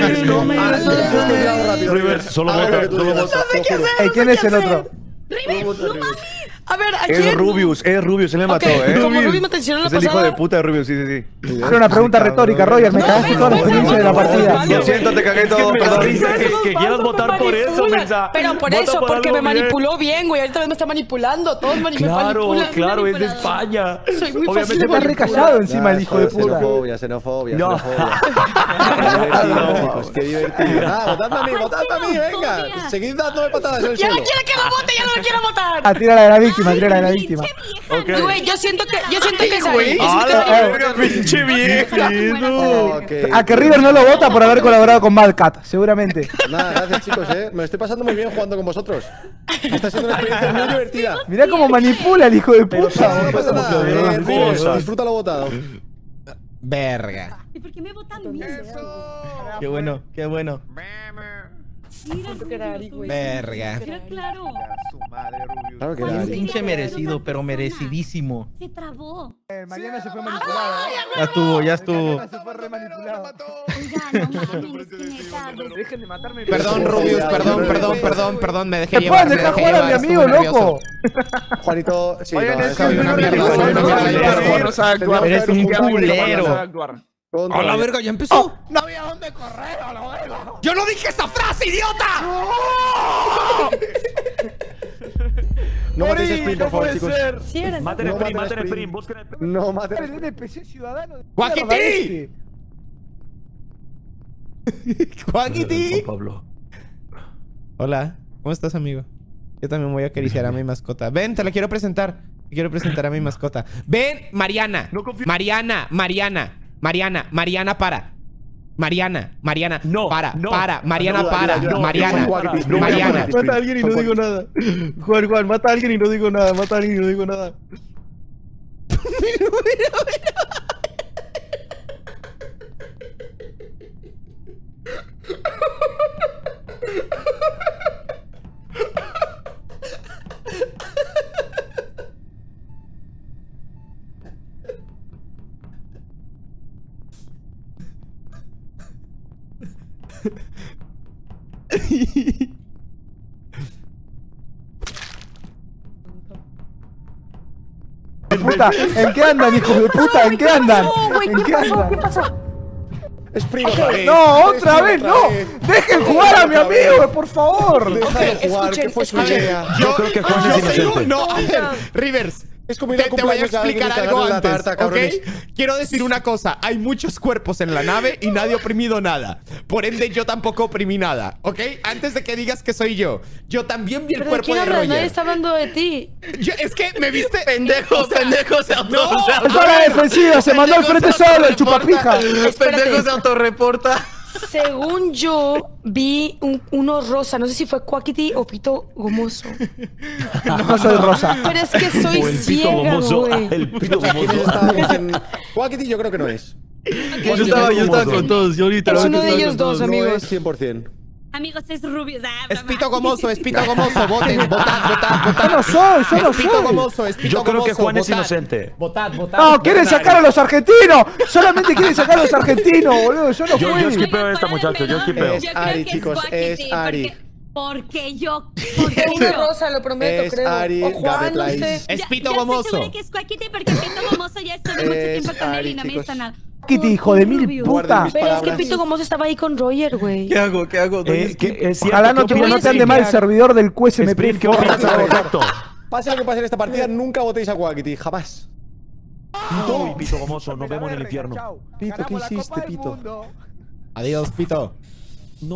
River, solo vota, solo vota. ¿Quién es el otro? River, no mames. A ver, ¿a Es quién? Rubius, él me mató, Como Rubius me traicionó la Es el hijo pasada. de puta de Rubius, sí. Era una pregunta retórica, Roger. Me cagaste toda la experiencia de la partida. Lo siento, te cagué todo, perdón. Que quieras votar por eso, mensa. Pero por Vota eso, porque algo me bien. manipuló bien, güey. Ahorita me está manipulando. Todos me Claro, manipulan. claro, es de España. Soy muy Obviamente fácil de Está recallado encima el hijo de puta. Xenofobia. No. Chicos, qué divertido. Nada, votadme a mí, venga. Seguid dándome patadas en el Ya no suelo. quiere que lo vote, ya no lo quiero votar. A tirar a la víctima, tirar a la víctima. Ok. Güey, yo siento que es ahí. ¡Hala, pinche vieja! Ok. A que River no lo vota por haber colaborado con Mad Cat, seguramente. Nada, gracias chicos, me lo estoy pasando muy bien jugando con vosotros. Está siendo una experiencia muy divertida. Mirá cómo manipula el hijo de puta. No pasa nada, River, disfrútalo votado. Verga. ¿Y por qué me votan a mí? Qué bueno, qué bueno. Mira, Verga. Era claro. Claro que Bien era Ari. pinche merecido, pero merecidísimo. Se trabó. Mariana se fue manipulada. Ya estuvo, ya estuvo. Mariana se fue re manipulada. Oiga, no mames, que neta. Dejen de matarme. Perdón, Rubius, perdón, me dejé ¡Te llevar. pueden dejar me dejé jugar a mi llevar, amigo, estuve nervioso. loco! Juanito, sí, Oigan, no, es que soy no una me mierda, dijo, soy una no sabe mierda. actuar, no sabe actuar. Eres un culero. ¡A la verga, ya empezó! No había dónde correr, a la verga. ¡Yo no dije esa frase, idiota! No matéis a Sprint, por favor, puede chicos. ser. Sí, eres. Maten No a Sprint, maten a maten a Sprint. Sprint, busquen a Sprint. No mates. El NPC ciudadano. de ¡Joaquín! mierda este. ¡Juanquiti! Pablo. Hola, ¿cómo estás, amigo? Yo también voy a acariciar a mi mascota. Ven, te la quiero presentar. Te quiero presentar a mi mascota. Ven, Mariana. No confío. Mariana, para. Mariana, No, para, no. Mariana, No, para, ayuda, Mariana, no, Mariana. Mata a alguien y no digo nada. Juan, mata a alguien y no digo nada. Mata a alguien y no digo nada. Puta, ¿en qué andan, hijo de puta? ¿En qué andan? ¿En qué andan? Sprint otra vez. No, otra vez, no. vez. Dejen jugar a mi amigo, por favor. Deja de jugar, ¿qué fue su idea? Yo creo que Juan es inocente. No, a ver, Rivers. Es como ir al Te voy a cumpleaños de alguien y explicar algo cagarle la antes, tarta, cabrones. ¿ok? Quiero decir una cosa. Hay muchos cuerpos en la nave y nadie ha oprimido nada. Por ende, yo tampoco oprimí nada, ¿ok? Antes de que digas que soy yo. Yo también vi el ¿Pero de cuerpo quién de hablas? Nadie Roger. está hablando de ti. Es que me viste... Pendejo, se No, Es hora defensiva, se mandó al frente solo el chupapija. Pendejo se autorreporta. Según yo, vi uno rosa. No sé si fue Quackity o Pito Gomoso. No soy rosa. Pero es que soy O el pito ciega, gomoso. güey. El pito ¿Quiénes gomoso. estábamos en...? Joaquín yo creo que no es. Yo estaba con todos. Yo ahorita Es uno de estaba ellos con dos, todos. No amigos. es 100%. Amigos, es Rubius. Es pito gomoso, voten, votad. Yo no soy, yo no Es pito soy. gomoso, es pito Yo creo que gomoso, Juan es votad. inocente. Votad. No, quieren sacar a los argentinos. Solamente quieren sacar a los argentinos, boludo. Yo no Yo fui. esquipeo a esta muchacha, yo esquipeo. Es Ari, chicos, es Ari. Porque yo. Uno rosa, lo prometo, Es creo. Ari O Juan, no Gabetlais. sé. Es pito Yo gomoso. estoy segura que es Quackity porque Pito Gomoso ya estuve mucho Es tiempo con él y no me Ari, hizo nada. Quackity, hijo de mil Rubius. puta. mis Pero es que palabras. Pito Gomoso estaba ahí con Roger, güey. ¿Qué hago? Es cierto, Ojalá no ¿qué te, opinas, no te ande Sprint? mal el servidor del QSMP. Sprint, ¿qué opinas al respecto? Pase lo que pase en esta partida, nunca votéis a Quackity, jamás. Uy, pito gomoso, nos vemos en el infierno. Pito, ¿qué hiciste, Pito? Adiós, Pito. No.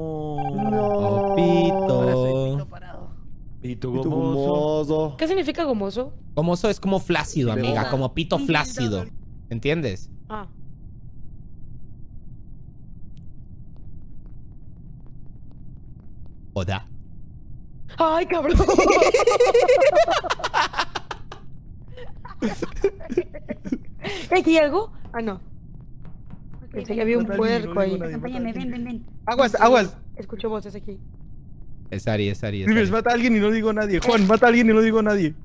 Oh, Pito. Pito Pito gomoso. gomoso. ¿Qué significa gomoso? Gomoso es como flácido, amiga. Como pito flácido. ¿Entiendes? Ah. Oda. Ay, cabrón. ¿Aquí hay algo? Ah, no. Pensé que había un puerco ahí. Acompáñame, ven. Aguas, aguas. Escucho voces aquí. Es Ari. Rivers, mata a alguien y no digo a nadie. Juan, mata a alguien y no digo a nadie.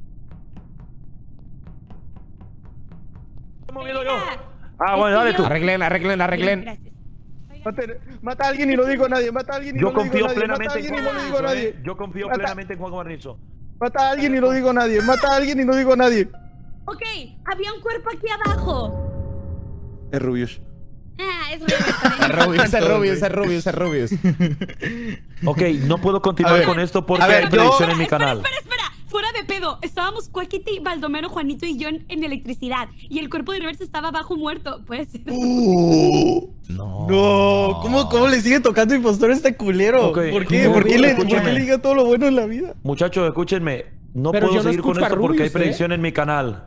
¿Cómo viendo yo? Ah, bueno, dale tú. Arreglen. Gracias. Mata a alguien y no digo a nadie. Mata a alguien y Yo no digo confío a nadie. Mata a plenamente en alguien y Juan no digo a Guarnizo, nadie. ¿eh? Yo confío Mata- plenamente en Juan Guarnizo. Mata a alguien y no digo a nadie. Mata a alguien y no digo a nadie. Ok, había un cuerpo aquí abajo. Es Rubius. Ah, es Rubius. Es Rubius. Ok, no puedo continuar A ver, con esto porque a ver, hay predicción en mi Espera, canal. espera. Fuera de pedo. Estábamos Quackity, Baldomero, Juanito y yo en electricidad. Y el cuerpo de Rivers estaba abajo muerto. Puede ser. No. No, ¿cómo le sigue tocando impostor a este culero? Ok, ¿Por qué? no, ¿Por qué escúchame. le diga todo lo bueno en la vida? Muchachos, escúchenme. No Pero puedo yo no seguir con escucho a esto porque hay Rubius, predicción en mi canal.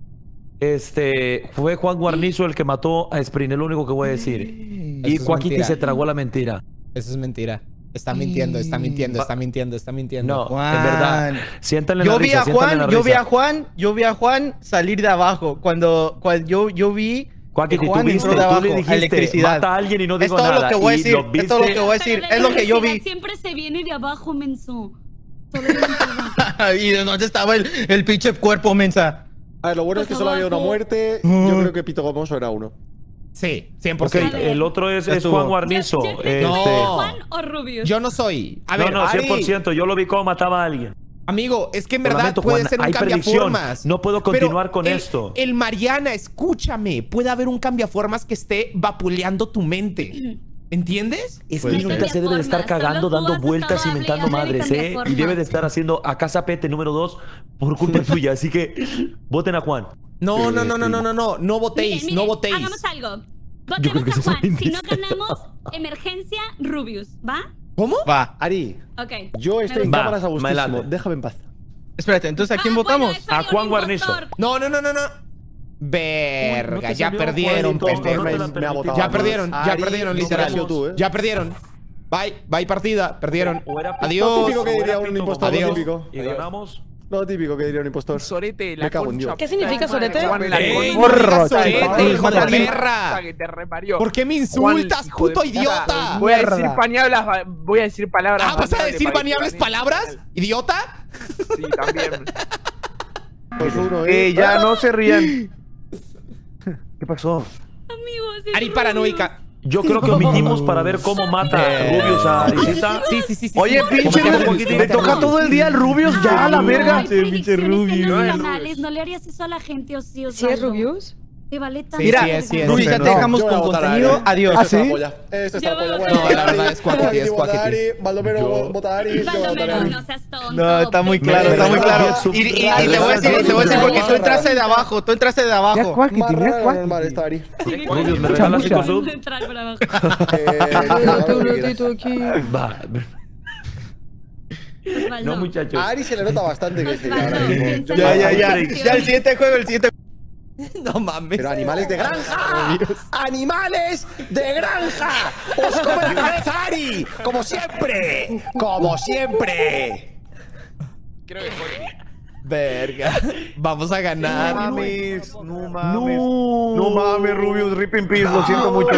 Fue Juan Guarnizo el que mató a Sprint, es lo único que voy a decir. Y Eso es Quackity mentira. se tragó la mentira. Eso es mentira. Está mintiendo. No, Juan. en verdad. Siéntanle Yo la vi risa, a siéntanle Juan, la yo vi risa. a Juan salir de abajo. Cuando yo vi Joaquín, Juan tú viste, entró de tú abajo, le dijiste, electricidad. mata a alguien y no Es digo todo nada. lo que voy a y decir, lo es todo lo que viste. voy a decir, Pero es la lo que yo vi. electricidad siempre se viene de abajo, menso. Solo viene de abajo. ¿Y de dónde estaba el pinche cuerpo, mensa? A ver, lo bueno es que solo había una muerte. Yo creo que Pito Gomoso era uno. Sí, 100%. Ok, el otro es Juan Guarnizo. ¿Yo creo No. que es Juan o Rubius? Yo no soy. A ver, no, Ari, 100%. Yo lo vi cómo mataba a alguien. amigo, es que en Lo verdad lamento, puede Juan, ser un hay cambiaformas. predicción. No puedo continuar Pero con esto. El Mariana, escúchame. Puede haber un cambiaformas que esté vapuleando tu mente. ¿Entiendes? Es Pues que sí. ahorita se debe de estar cagando, Solo tú dando has vueltas, estado inventando hable y hable de madres, ¿eh? Y cambiaformas. debe de estar haciendo a Casa Pete número 2 por culpa tuya. Así que voten a Juan. No, no, no, no, no, no, no. No votéis, Miren, no miren, votéis. Hagamos algo. Yo creo Votemos que a eso Juan. es Si no indecente. ganamos, emergencia Rubius. ¿Va? ¿Cómo? Va. Ari, Ok. yo estoy en Me gusta. cámaras a me gustísimo. late. Déjame en paz. Espérate, entonces ¿a quién Bueno, votamos? es salió A Juan un Guarnizo. impostor. No, no, no, no, no. Verga, Uy, no te ya salió perdieron, Juanito, pendejo. no te la Me ha permití. votado. Ya perdieron, ya Ari, perdieron, no literal. has sido tú, ¿eh? Ya perdieron. Bye partida, perdieron. O era Pito- Lo Adiós. típico que o era diría un Pito impostor, Gomoso. lo típico. Y ganamos. Lo típico que diría un impostor. Sorete, la Me cago en concha. Dios. ¿Qué significa sorete? Juan, la ¡Ey, concha no digas Porro, sorete, chaval. hijo de Mata a alguien. perra! que te reparió. ¿Por qué me insultas, Juan, hijo de puto puta. idiota? Voy a decir Mierda. pañablas, voy a decir palabras. Ah, ¿vas a baneables decir para baneables que- palabras? ¿Idiota? Sí, también. Pues uno, ¿eh? Ya no se rían. ¿Qué pasó? Amigos, es Ari Rubius. paranoica. Yo creo que omitimos para ver cómo mata Rubius a Arisita. Sí, sí, sí, sí. Oye, sí. pinche, Como que un poquitito. me toca todo el día el Rubius ya, a la Ay, verga. hay predicciones en los No es canales. No le harías eso a la gente, o sí, ¿Sí es Rubius? Te vale tanto. Mira, sí, sí, Rubius, ya no. te dejamos Yo voy a con votar a contenido. Ari. Adiós. ¿Ah, Esto está sí? polla. Esto está Yo voy a polla. votar Bueno, a Ari. No, la verdad es Quackity, es vota a Quackity. Ari, Baldomero vota a Ari. Yo voy a votar a Baldomero, Ari. no seas tonto. No, está muy Vete. claro, está muy claro. Verdad. Y te voy a decir porque tú entraste de abajo, tú entraste de Ya abajo. Quackity, Más ya raro de lo normal Quackity. está Ari. Rubius, ¿me regalas 5 subs? Entrar por abajo. Haga lo que quieras. aquí. Va. Osvaldo. No, muchachos. A Ari se le nota bastante que se Osvaldo, piensa Ya, en ya, la ya. predicción. Ya el siguiente juego, el siguiente. No mames. Pero animales de granja. ¡Animales de granja! ¡Os come la cabeza, Ari! ¡Como siempre! ¡Como siempre! Creo que fue. Verga. Vamos a No ganar. mames, no mames. No mames, Rubius, rip in peace, lo siento mucho.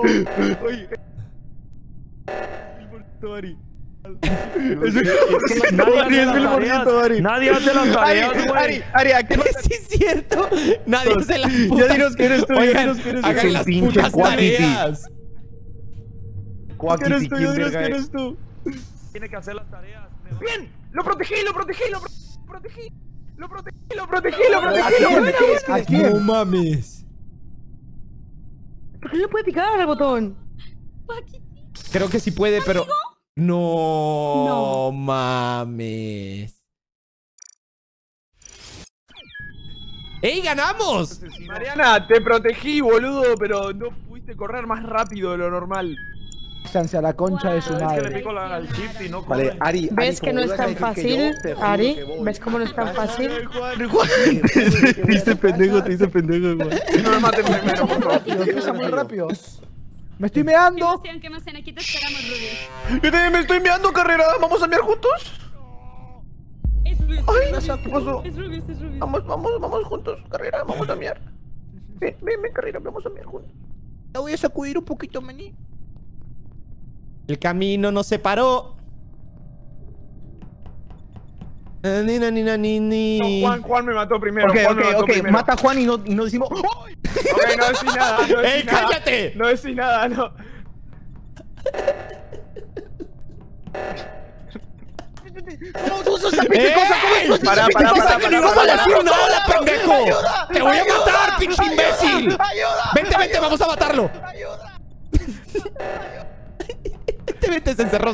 Nadie hace las tareas, güey. Ari, ¿a qué no? Sí es cierto. Nadie hace las putas. Ya dinos que eres tú, ya Oigan, dinos que eres tú. hagan Es el las pinche putas Quackity. tareas. Quackity, ¿quién verga es? eres tú. Tiene que hacer las tareas. Bien, lo protegí, lo protegí, lo protegí. Lo protegí, lo protegí, lo ¿A protegí. quién? ¿A quién? mames. ¿Por qué no le puede picar al botón? Creo que sí puede, pero. No, No. mames. ¡Ey, ganamos! Mariana, te protegí, boludo, pero no pudiste correr más rápido de lo normal. Váyanse a la concha de su Wow. Es que le madre. pico al shift y no Vale, corre. Ari. ¿Ves Ari, que no como es vuelvas a tan decir que fácil, yo, te juro Ari? que voy. ¿Ves cómo no es tan fácil? Te hice pendejo, Juan. No me maten primero, por favor. Lo empieza muy rápido. Me estoy ¿Qué meando. emoción, qué emoción. Aquí te esperamos, Rubius. Yo también me estoy meando, carrera. ¿Vamos a mear juntos? Es Rubius. Ay, es Rubius, ¿qué pasó? Es Rubius, es Rubius. Vamos juntos, carrera. Vamos a mear. Ven, carrera, vamos a mear juntos. La voy a sacudir un poquito, maní. El camino nos separó. No, Juan me mató primero. Ok, Juan me mató ok. primero. Mata a Juan y no decimos. ¡Ay! Ok, no decís nada. No decís ¡Ey, nada. cállate! No decís nada, no. ¿Cómo tú usas esa pinche cosa? ¿Cómo tú usas Pará, esa pará, pinche cosa pará, que pará, ni vas a pará, decir pará, nada, pará, pendejo? ayuda, te voy a ayuda, matar, pinche ayuda, imbécil. ¡Ayuda! Vente, vamos a matarlo. ¡Ayuda! Vete, se encerró.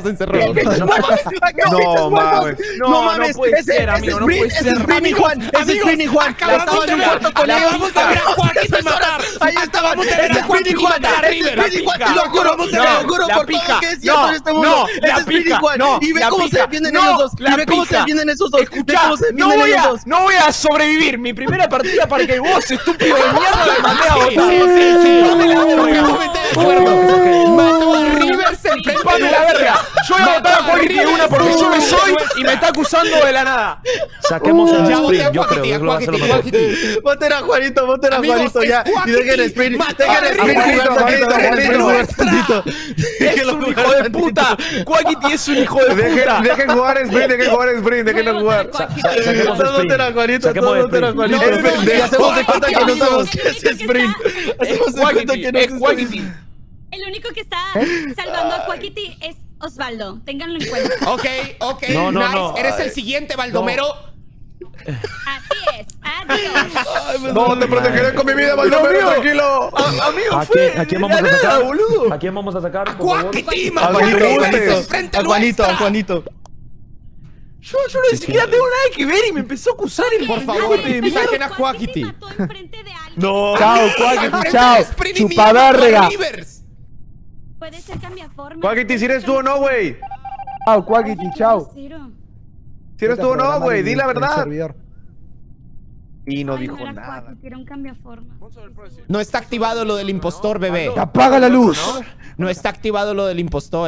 No mames. No puede ser, amigo, no puede ser. Ese es Brini Juan. Ese es Brini Juan. Acabamos de ver a Joaquín matar. Ahí está, vamos a ver Ese es a Brini Juan. matar a Ese es River. Brini Juan. Te lo juro, la por pica. todo que es cierto en este mundo. No, Ese la es Brini pica. Juan. No, Y ve la cómo se pica. defienden No, ellos dos. la Y ve cómo se pica. defienden esos dos. Ve Escuchá, cómo se no defienden ellos dos. no voy a sobrevivir mi primera partida para que vos, estúpido de mierda, me mandé a votar. Chupame la verga. Mató a River, se enfrenta Chupame la verga. Yo voy a votar a Quackity de una porque yo me soy y me está acusando de la nada. Saquemos el Ya voté sprint, a yo creo. Quackity, Yo a creo que va a ser lo mejor. Quackity. Voten a Juanito, voten a Amigos, Juanito es ya. Y Quackity. dejen el sprint. Mata Dejen el a sprint Juanito, jugar tantito, déjenlo jugar tantito. Es un hijo de puta. Quackity es un hijo de puta. Dejen jugar sprint, dejen jugar sprint, déjenlo jugar. Saquemos Todos voten a sprint. Juanito, Saquemos todos voten a sprint. Juanito. No, no, Y hacemos de cuenta que no amigos. sabemos qué es sprint. Hacemos de cuenta que no Es es sprint. Quackity. El único que está salvando a Quackity es Osvaldo. Ténganlo en cuenta. Ok, No, no, nice. no. Eres el siguiente, Baldomero. Así es. Adiós. No, te protegeré con mi vida, Baldomero, tranquilo. Amigo, ¿A quién vamos a sacar? boludo. ¿A quién vamos a sacar? por favor? Quackity, A man. Juanito, Frente a Juanito, a Juanito. Yo ni siquiera tengo nada que ver y me empezó a acusar el Por favor, hijo de mierda. saquen a Quackity. mató enfrente de alguien. No. Chao, Quackity, Enfrente chao. de Sprint y Chupaverga. Miguel Rivers. Puede ser cambiaforma. Quackity, si eres tú o no, güey. Chao, Quackity, chao. Si eres tú o no, güey, di la verdad. Y no Ay, dijo era nada. Quackity, era un cambiaforma. No está activado lo del impostor, bebé. Apaga la luz. No está activado lo del impostor,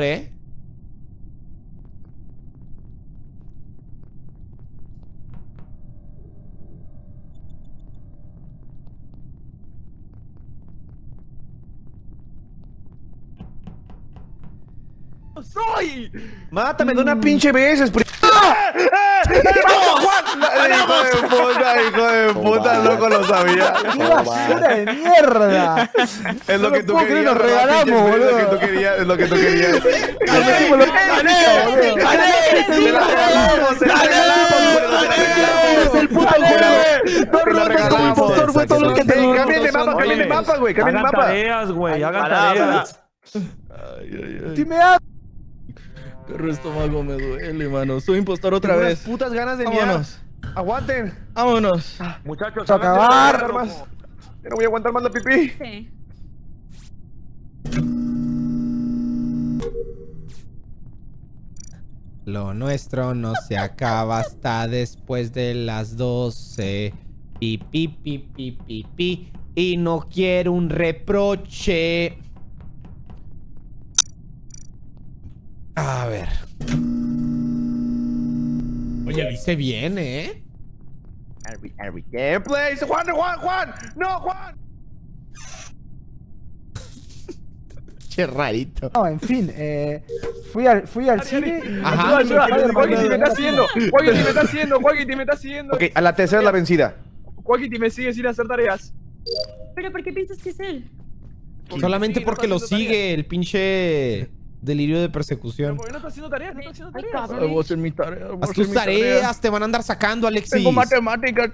¡Soy! Mátame de una pinche vez, Hijo de puta, loco, lo sabía. ¡Qué basura de mierda! Es lo que tú puedo creer, querías. nos regalamos, Es lo que boludo. tú querías, es lo que tú querías. El puto impostor fue todo lo que te di. Cambien de mapa, cambien de mapa, güey. Cambien de Hagan mapa. tareas, güey. Hagan tareas. Dime algo. Qué estómago me duele, mano. Soy impostor otra Tengo vez. unas putas ganas de Vámonos. Aguanten. Vámonos. Muchachos, A acabar. Yo no voy a aguantar más la pipí. Sí. Lo nuestro no se acaba hasta después de las 12. Pi, pi, pi, pi, pi, pi. Y no quiero un reproche. A ver. Oye, lo hice bien, ¿eh? Gameplay. Juan. No, Juan. Qué rarito. No, en fin, fui al cine y... Ajá. Quackity me está haciendo. Quackity me está haciendo. Quackity me está haciendo. Ok, a la tercera es la vencida. Quackity me sigue sin hacer tareas. ¿Pero por qué piensas que es él? Solamente Sí, no porque está lo haciendo sigue tareas. el pinche delirio de persecución. ¿Por qué no está haciendo tareas? No está haciendo tareas. Voy a hacer mi tarea. Haz tus tareas, te van a andar sacando, Alexis. Tengo matemáticas.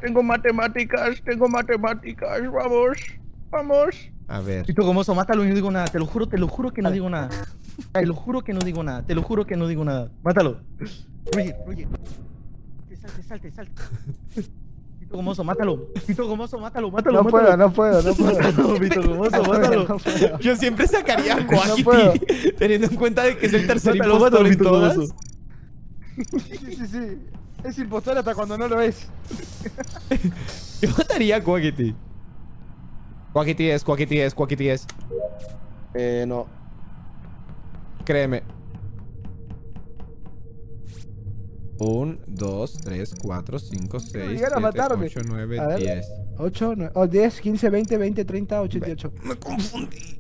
Vamos. A ver. Pito Gomoso, mátalo y no digo nada. Te lo juro que no digo nada. Te lo juro que no digo nada. Mátalo. Roger. Salte. Pito Gomoso, mátalo. No puedo. Pito Gomoso, mátalo. Yo siempre sacaría a puedo. Quackity, teniendo en cuenta de que es el tercer Mátalo, impostor en Pito todas. Gomoso. Sí. Es impostor hasta cuando no lo es. Yo mataría a Quackity. Quackity es. No. Créeme. 1, 2, 3, 4, 5, 6, llegar 7, a matarme. 8, 9, A ver. 10. 8, 9, 10, 15, 20, 20, 30, 88. Me confundí.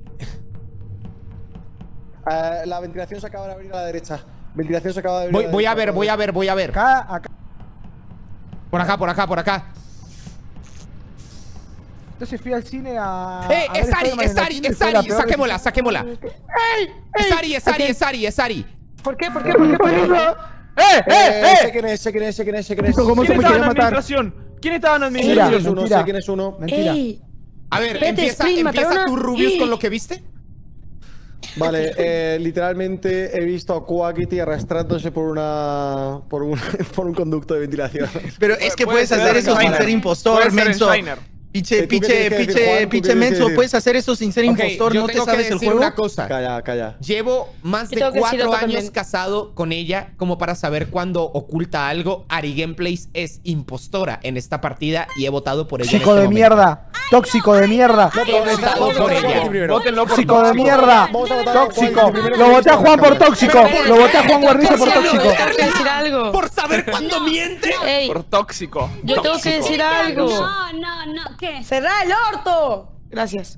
La ventilación se acaba de abrir a la derecha. Ventilación se acaba de abrir. Voy a ver. Acá. Por acá. Entonces fui al cine a... Es Ari. Saquémosla. Es Ari. ¿Por qué? Sé quién es. ¿Cómo se ¿Quién me estaba quería en matar? administración? ¿Quién estaba en Mentira, administración? Sé quién es uno. Mentira. Ey, A ver, Vete, Sprint, empieza mataron a- tú, Rubius, con lo que viste. Vale, literalmente he visto a Quackity arrastrándose por un conducto de ventilación. Pero es que Puede puedes ser hacer eso sin Shiner. ser impostor, Puede ser menso. Shiner. Piche menso, puedes hacer eso sin ser impostor, no te sabes el juego. Una cosa. Calla. Llevo más de 4 años casado con ella como para saber cuando oculta algo. Ari Gameplays es impostora en esta partida y he votado por ella. Chico de mierda. Tóxico de mierda. Tóxico de mierda. Tóxico. Lo voté a Juan por tóxico. Lo voté a Juan Guarnizo por tóxico. Tengo que decir algo. Por saber cuándo miente. Ey, Por tóxico. yo tengo que decir algo. No, ¿qué? ¡Cerrá el orto! Gracias.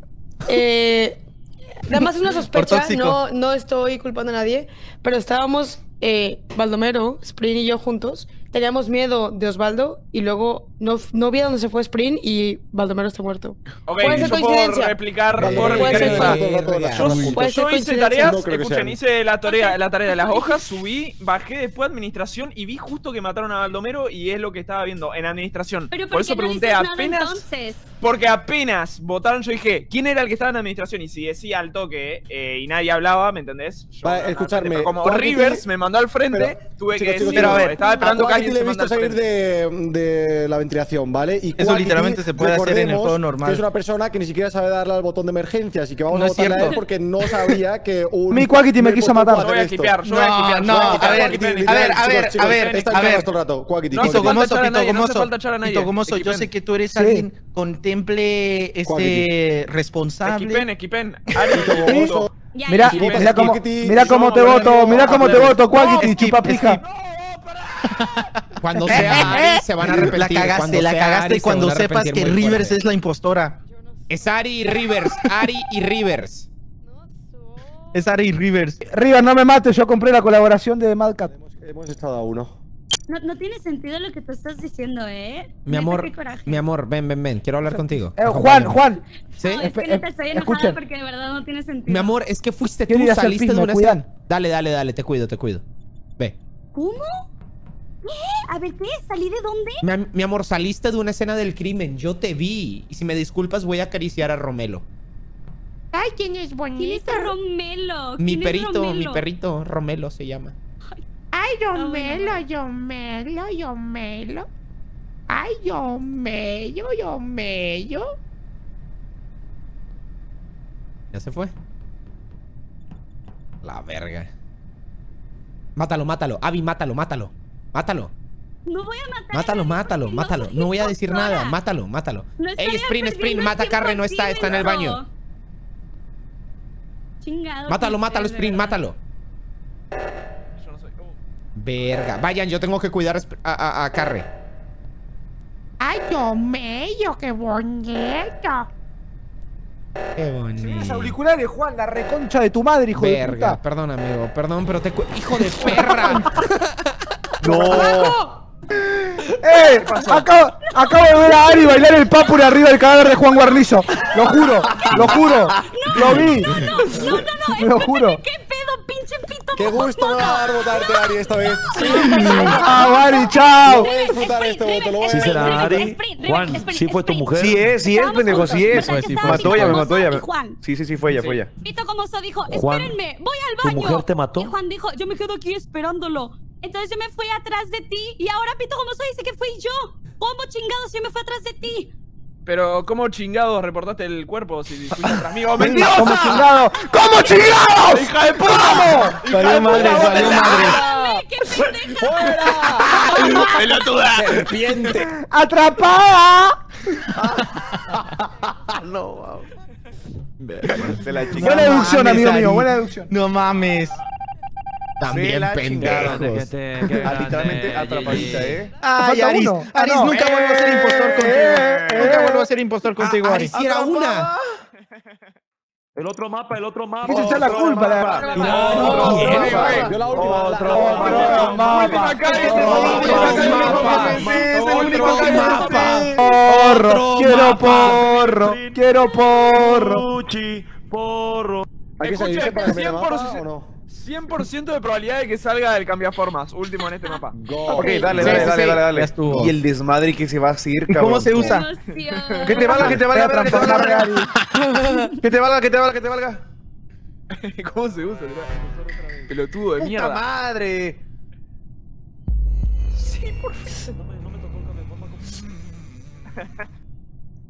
Nada más una sospecha, no estoy culpando a nadie, pero estábamos Baldomero, Sprint y yo juntos. Teníamos miedo de Osvaldo y luego no vi a dónde se fue Sprint y Baldomero está muerto. Ok, Puede ser yo puedo coincidencia. replicar esa. Puede ser Yo hice coincidencia. tareas, No creo que escuchen, sean. hice la tarea de las hojas, subí, bajé después administración y vi justo que mataron a Baldomero y es lo que estaba viendo en administración. Pero Por eso ¿por qué no pregunté dices nada apenas. entonces? Porque apenas votaron, yo dije, ¿quién era el que estaba en administración? Y si decía al toque y nadie hablaba, ¿me entendés? Yo, Vale, escuchadme. pero como Quackity- Rivers me mandó al frente, Pero, tuve chicos, que chicos, decirlo. pero a ver, Estaba esperando que alguien le se he visto mandara al salir frente. de la ventilación, ¿vale? Y Eso Quackity, literalmente se puede hacer en el recordemos juego normal. que es una persona que ni siquiera sabe darle al botón de emergencia, así que vamos No a es votarle a él cierto. porque no sabía que un... Mi Quackity me quiso matar. Yo voy a skipear, yo voy a skipear. No, yo voy a quitar ver, Quackity, a ver, literal, a ver, chicos, a ver, chicos, Está en a ver. cámaras todo el rato, Quackity. No hace Pito falta Gomoso, echar a Pito nadie, no hace Gomoso, falta echar a nadie. Pito Gomoso, yo Equipen. sé que tú eres Sí. alguien contemple responsable. Equipen. Ya, Mira, ya. mira cómo Quackity, te voto, mira cómo te voto, Quackity, chupapija. Cuando sea Ari se van a arrepentir. La cagaste Ari, se cuando van a sepas arrepentir que muy Rivers fuerte. es la impostora. Es Ari y Rivers. Ari y Rivers. Es Ari Rivers. Rivers, no me mates, yo compré la colaboración de Madcat. Hemos estado a uno. No tiene sentido lo que tú estás diciendo, ¿eh? Mi Neta, amor, qué coraje. ven. Quiero hablar contigo. Juan. ¿Sí? No, es que neta estoy enojada escuchen. porque de verdad no tiene sentido. Mi amor, es que fuiste tú, Quiero ir a hacer saliste pis, de ¿me una cuidan? escena. Dale, te cuido. Ve. ¿Cómo? ¿Qué? A ver, ¿qué? ¿Salí de dónde? Mi amor, saliste de una escena del crimen. Yo te vi. Y si me disculpas, voy a acariciar a Romelo. Ay, ¿quién es bonito? ¿Quién es Romelo? Mi ¿Quién es perrito, mi Romelo? perrito, Romelo se llama. Ay, Yomelo. Ay, Yomello. ¿Ya se fue? La verga. Mátalo. Abby, mátalo. No voy a matar. Mátalo. No voy a decir nada. Mátalo. No Ey, estaría Sprint, perdiendo mata a el tiempo Carre, no está así, en el menso. baño. Chingado. Mátalo, de Sprint, verdad. mátalo. Yo no soy. Verga. Vayan, yo tengo que cuidar a Carre. Ay, Yomello, qué bonito. Qué bonito. Los auriculares, Juan, la reconcha de tu madre, hijo de Verga, puta. perdón, amigo. Perdón, pero te... ¡Hijo de perra! No. Acabo de ver a Ari bailar el papure arriba del cadáver de Juan Guarnizo. Lo juro. Lo vi. No, Lo juro. ¿qué pedo, pinche pito? Qué gusto me va a dar votarte, Ari, esta vez. Ah, Ari, chao. Voy a disfrutar este voto, lo voy a Sí será disfrutar. Ari. Juan, ¿sí fue tu mujer? Sí es, pendejo, sí es. Mató ella, me mató ella. Juan. Sí, fue ella. Pito Gomoso dijo, Juan, espérenme, voy al ¿tu baño. mujer te mató? Y Juan dijo, yo me quedo aquí esperándolo. Entonces yo me fui atrás de ti y ahora Pito Gomoso dice que fui yo. ¿Cómo chingados yo me fui atrás de ti? Pero, ¿cómo chingados reportaste el cuerpo si fuiste atrás mío? ¡Mentirosa! ¿Cómo chingado? ¿Cómo chingados? ¡Hija de puta! Salió madre. ¡Ay, qué pendeja! ¡Pelotuda! Serpiente. ¡Atrapada! No, wow. Se la Buena chingaron. deducción, amigo Ari. mío, buena deducción. No mames. También la pendejos. Literalmente atrapadita, Ay, Falta Aris. uno. Aris, No. nunca vuelvo a ser impostor contigo. Nunca vuelvo a ser impostor contigo, Aris. Aris, era una. El otro mapa. ¿Quién se echa la culpa? Yo la última. Otro mapa. Quiero porro. Porro. ¿Hay que salirse para cambiar de mapa o no? 100% de probabilidad de que salga del cambiaformas, último en este mapa. Ok, dale. Ya estuvo. Y el desmadre que se va a seguir, ¿Y cabrón. cómo se usa? Emoción. Que te valga, Voy a transformarme a Ari. Que te valga. ¿Cómo se usa? Pelotudo de ¡Puta mierda. madre! Sí, por fin.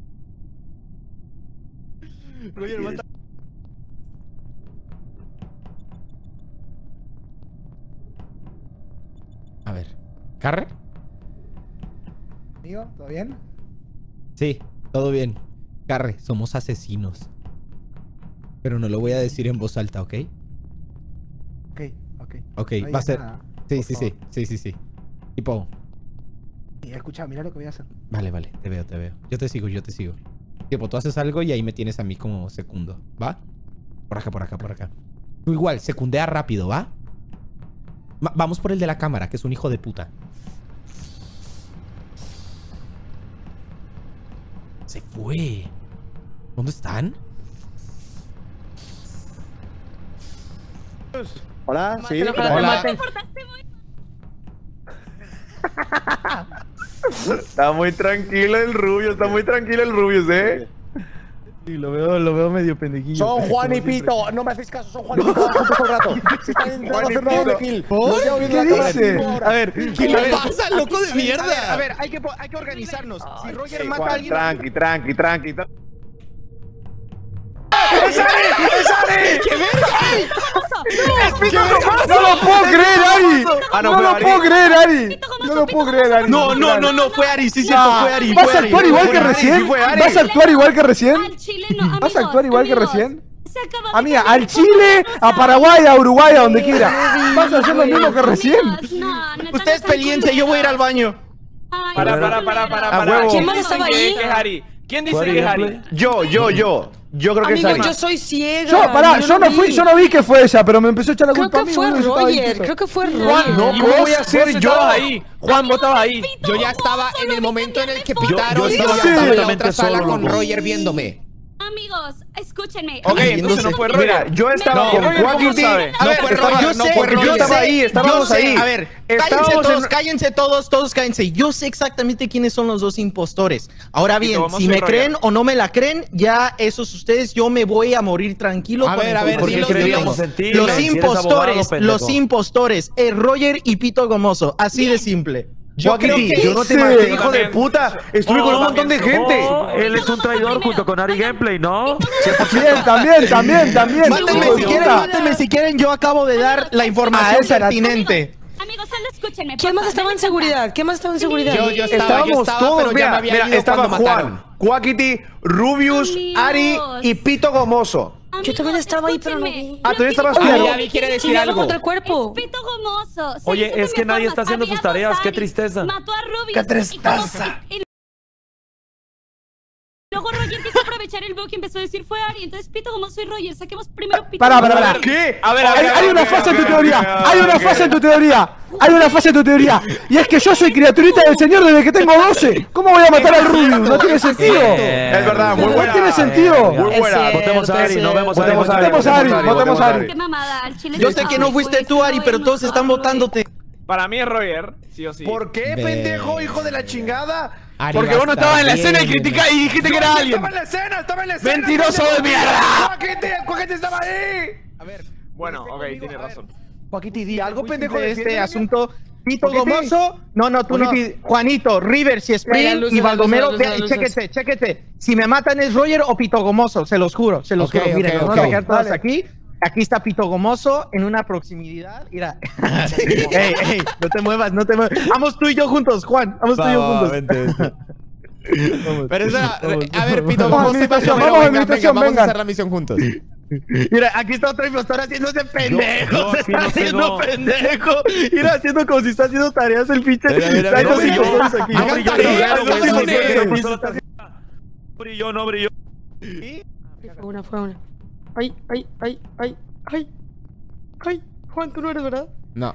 Roger, mata. A ver. ¿Carre? Amigo, ¿todo bien? Sí, todo bien. Carre, somos asesinos. Pero no lo voy a decir en voz alta, ¿ok? Ok, ok. Ok, No va a digas ser... nada, Sí, por sí, favor. sí. Tipo... Escucha, mira lo que voy a hacer. Vale, te veo. Yo te sigo. Tipo, tú haces algo y ahí me tienes a mí como segundo, ¿va? Por acá. Tú igual, secundea rápido, ¿va? Vamos por el de la cámara, que es un hijo de puta. Se fue. ¿Dónde están? Hola, sí. Hola. Está muy tranquilo el Rubius, ¿eh? Sí, lo veo medio pendejillo. Son Juan y Pito. No me hacéis caso, son Juan y Pito. Juntos todo el rato. Se están intentando hacer una doble kill. Lo llevo viendo ¿Qué la cámara dice? cinco horas. A ver, ¿Qué le pasa, loco de mierda? A ver, hay que organizarnos. Si Roger mata a Juan, alguien... tranqui. ¡Es Ari! ¡Qué verga! ¡No lo puedo creer, Ari! No lo puedo creer, Ari. No lo puedo creer, Ari. No, fue Ari, sí, cierto, fue Ari. ¿Vas a actuar igual que recién? ¿Vas a actuar igual que recién? Al Chile no, amigos, ¿Vas a actuar igual que amigos. recién? Se acaba de Amiga, cambiar al de Chile, cosa. a Paraguay, a Uruguay, a donde quiera. ¿Vas a hacer lo mismo que recién? Amigos, no, neta, Ustedes no sean peleense, yo voy a ir al baño. Ay, Para. A huevo. ¿Quién más estaba ahí? ¿Quién es Ari? ¿Quién dice que es Ari? Yo creo que es Amigo, Ari. yo soy ciega. Yo, pará, yo no vi que fue ella, pero me empezó a echar la Creo culpa a que mí. fue boludo, yo estaba ahí Roger. quieto. Creo que fue Juan, Roger. no, ¿cómo voy a hacer yo ahí? Juan, vos estabas ahí. Yo ya estaba en el momento en el que pitaron yo y yo estaba estaba en la completamente otra sala solo, con loco. Roger viéndome. Amigos, escúchenme. Ok, entonces no fue Roger. Mira, yo estaba No, con Roger, ¿cómo Quackity. sabe? A ver, No fue estaba- Roger, yo no sé, fue porque yo Roger. estaba ahí, estábamos ahí. A ver, Estábamos cállense todos cállense. Yo sé exactamente quiénes son los dos impostores. Ahora bien, Pito, si vamos me a creen o no me la creen, ya esos ustedes, yo me voy a morir tranquilo. A con ver, el a ver, porque dilo, yo dilo. tengo. Los impostores, Roger y Pito Gomoso, así de simple. Yo creo que yo no te maté, hijo de puta. Estuve con un montón de gente. No, él es un traidor junto con Ari Gameplay, ¿no? Bien, también. Mátenme si quieren, yo acabo de dar la información esa era- pertinente. Amigos, solo escúchenme. ¿Quién más estaba en seguridad? Yo Estábamos estaba, todos, pero ya me mira, había ido estaba cuando mataron. Juan, Quackity, Rubius, Amigos. Ari y Pito Gomoso. Yo también estaba ahí, pero no vi. Ah, ¿también estabas tú? Ari, Ari quiere decir Chingado algo. contra el cuerpo. Pito Gomoso. Se Oye, hizo que es que me nadie formas. está haciendo Había sus tareas, dos qué Aris. tristeza. Mató a Rubius. Qué tristeza. Y luego Roger quiso aprovechar el bug y empezó a decir fue Ari. Entonces Pito Gomoso y Roger, saquemos primero Pito Pará. Gomoso. ¿Qué? A ver, Hay una fase en tu teoría. Hay una fase en tu teoría. Y es que yo soy criaturita del señor desde que tengo 12. ¿Cómo voy a matar al Rubius? No tiene sentido. Es verdad, muy buena. No tiene sentido. Muy buena. Votemos a Ari, no vemos a Ari. Votemos a Ari. Qué mamada. Al Chile Yo no sé que sabe, no fuiste pues, tú, Ari, pero todos están no, votándote. Para mí es Roger, sí o sí. ¿Por qué, pendejo, hijo de la chingada? Ari Porque va vos no a estar estabas en la escena y bien. criticaste y dijiste que era alguien. Estaba en la escena. ¡Mentiroso de mierda! Quackity estaba ahí. A ver, Bueno, ok, tiene razón. Quackity, di algo, pendejo, de este defiéndeme. asunto. Pito Poquiti. Gomoso, no, tú no. Poquiti. Juanito, Rivers y Venga, Spring luces, y Baldomero, luces, luces. chéquete. Si me matan es Roger o Pito Gomoso, se los juro. Ok, Miren, ok, nos vamos ok. a quedar todos Vale. aquí. Aquí está Pito Gomoso en una proximidad. Mira. ey, no te muevas. Vamos tú y yo juntos, Juan. Vamos tú y yo juntos. Pero eso era... A ver, Pito, Vamos, ¿cómo se administración, llama? vamos, Venga, administración, vamos a vengan. hacer la misión juntos. Mira, aquí está otro impostor haciéndose pendejo. yo Se aquí está no haciendo tengo- pendejo. Mira, haciendo como si está haciendo tareas el pinche. Mira, Hay no dos brilló. impostores aquí. Hagan tareas, cabrones. No brilló. Fue una. Ay. Juan, tú no eres, ¿verdad? No.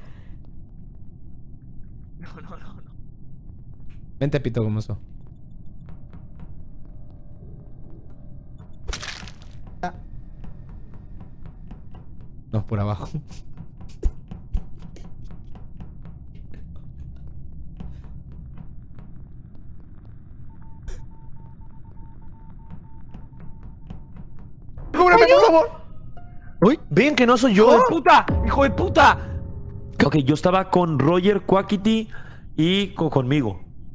Vente, Pito Gomoso. No, por abajo. Cúbreme, por favor. Uy, Ven que no soy ¡Hijo yo. de puta! ¡Hijo de puta! Ok, yo estaba con Roger, Quackity y conmigo.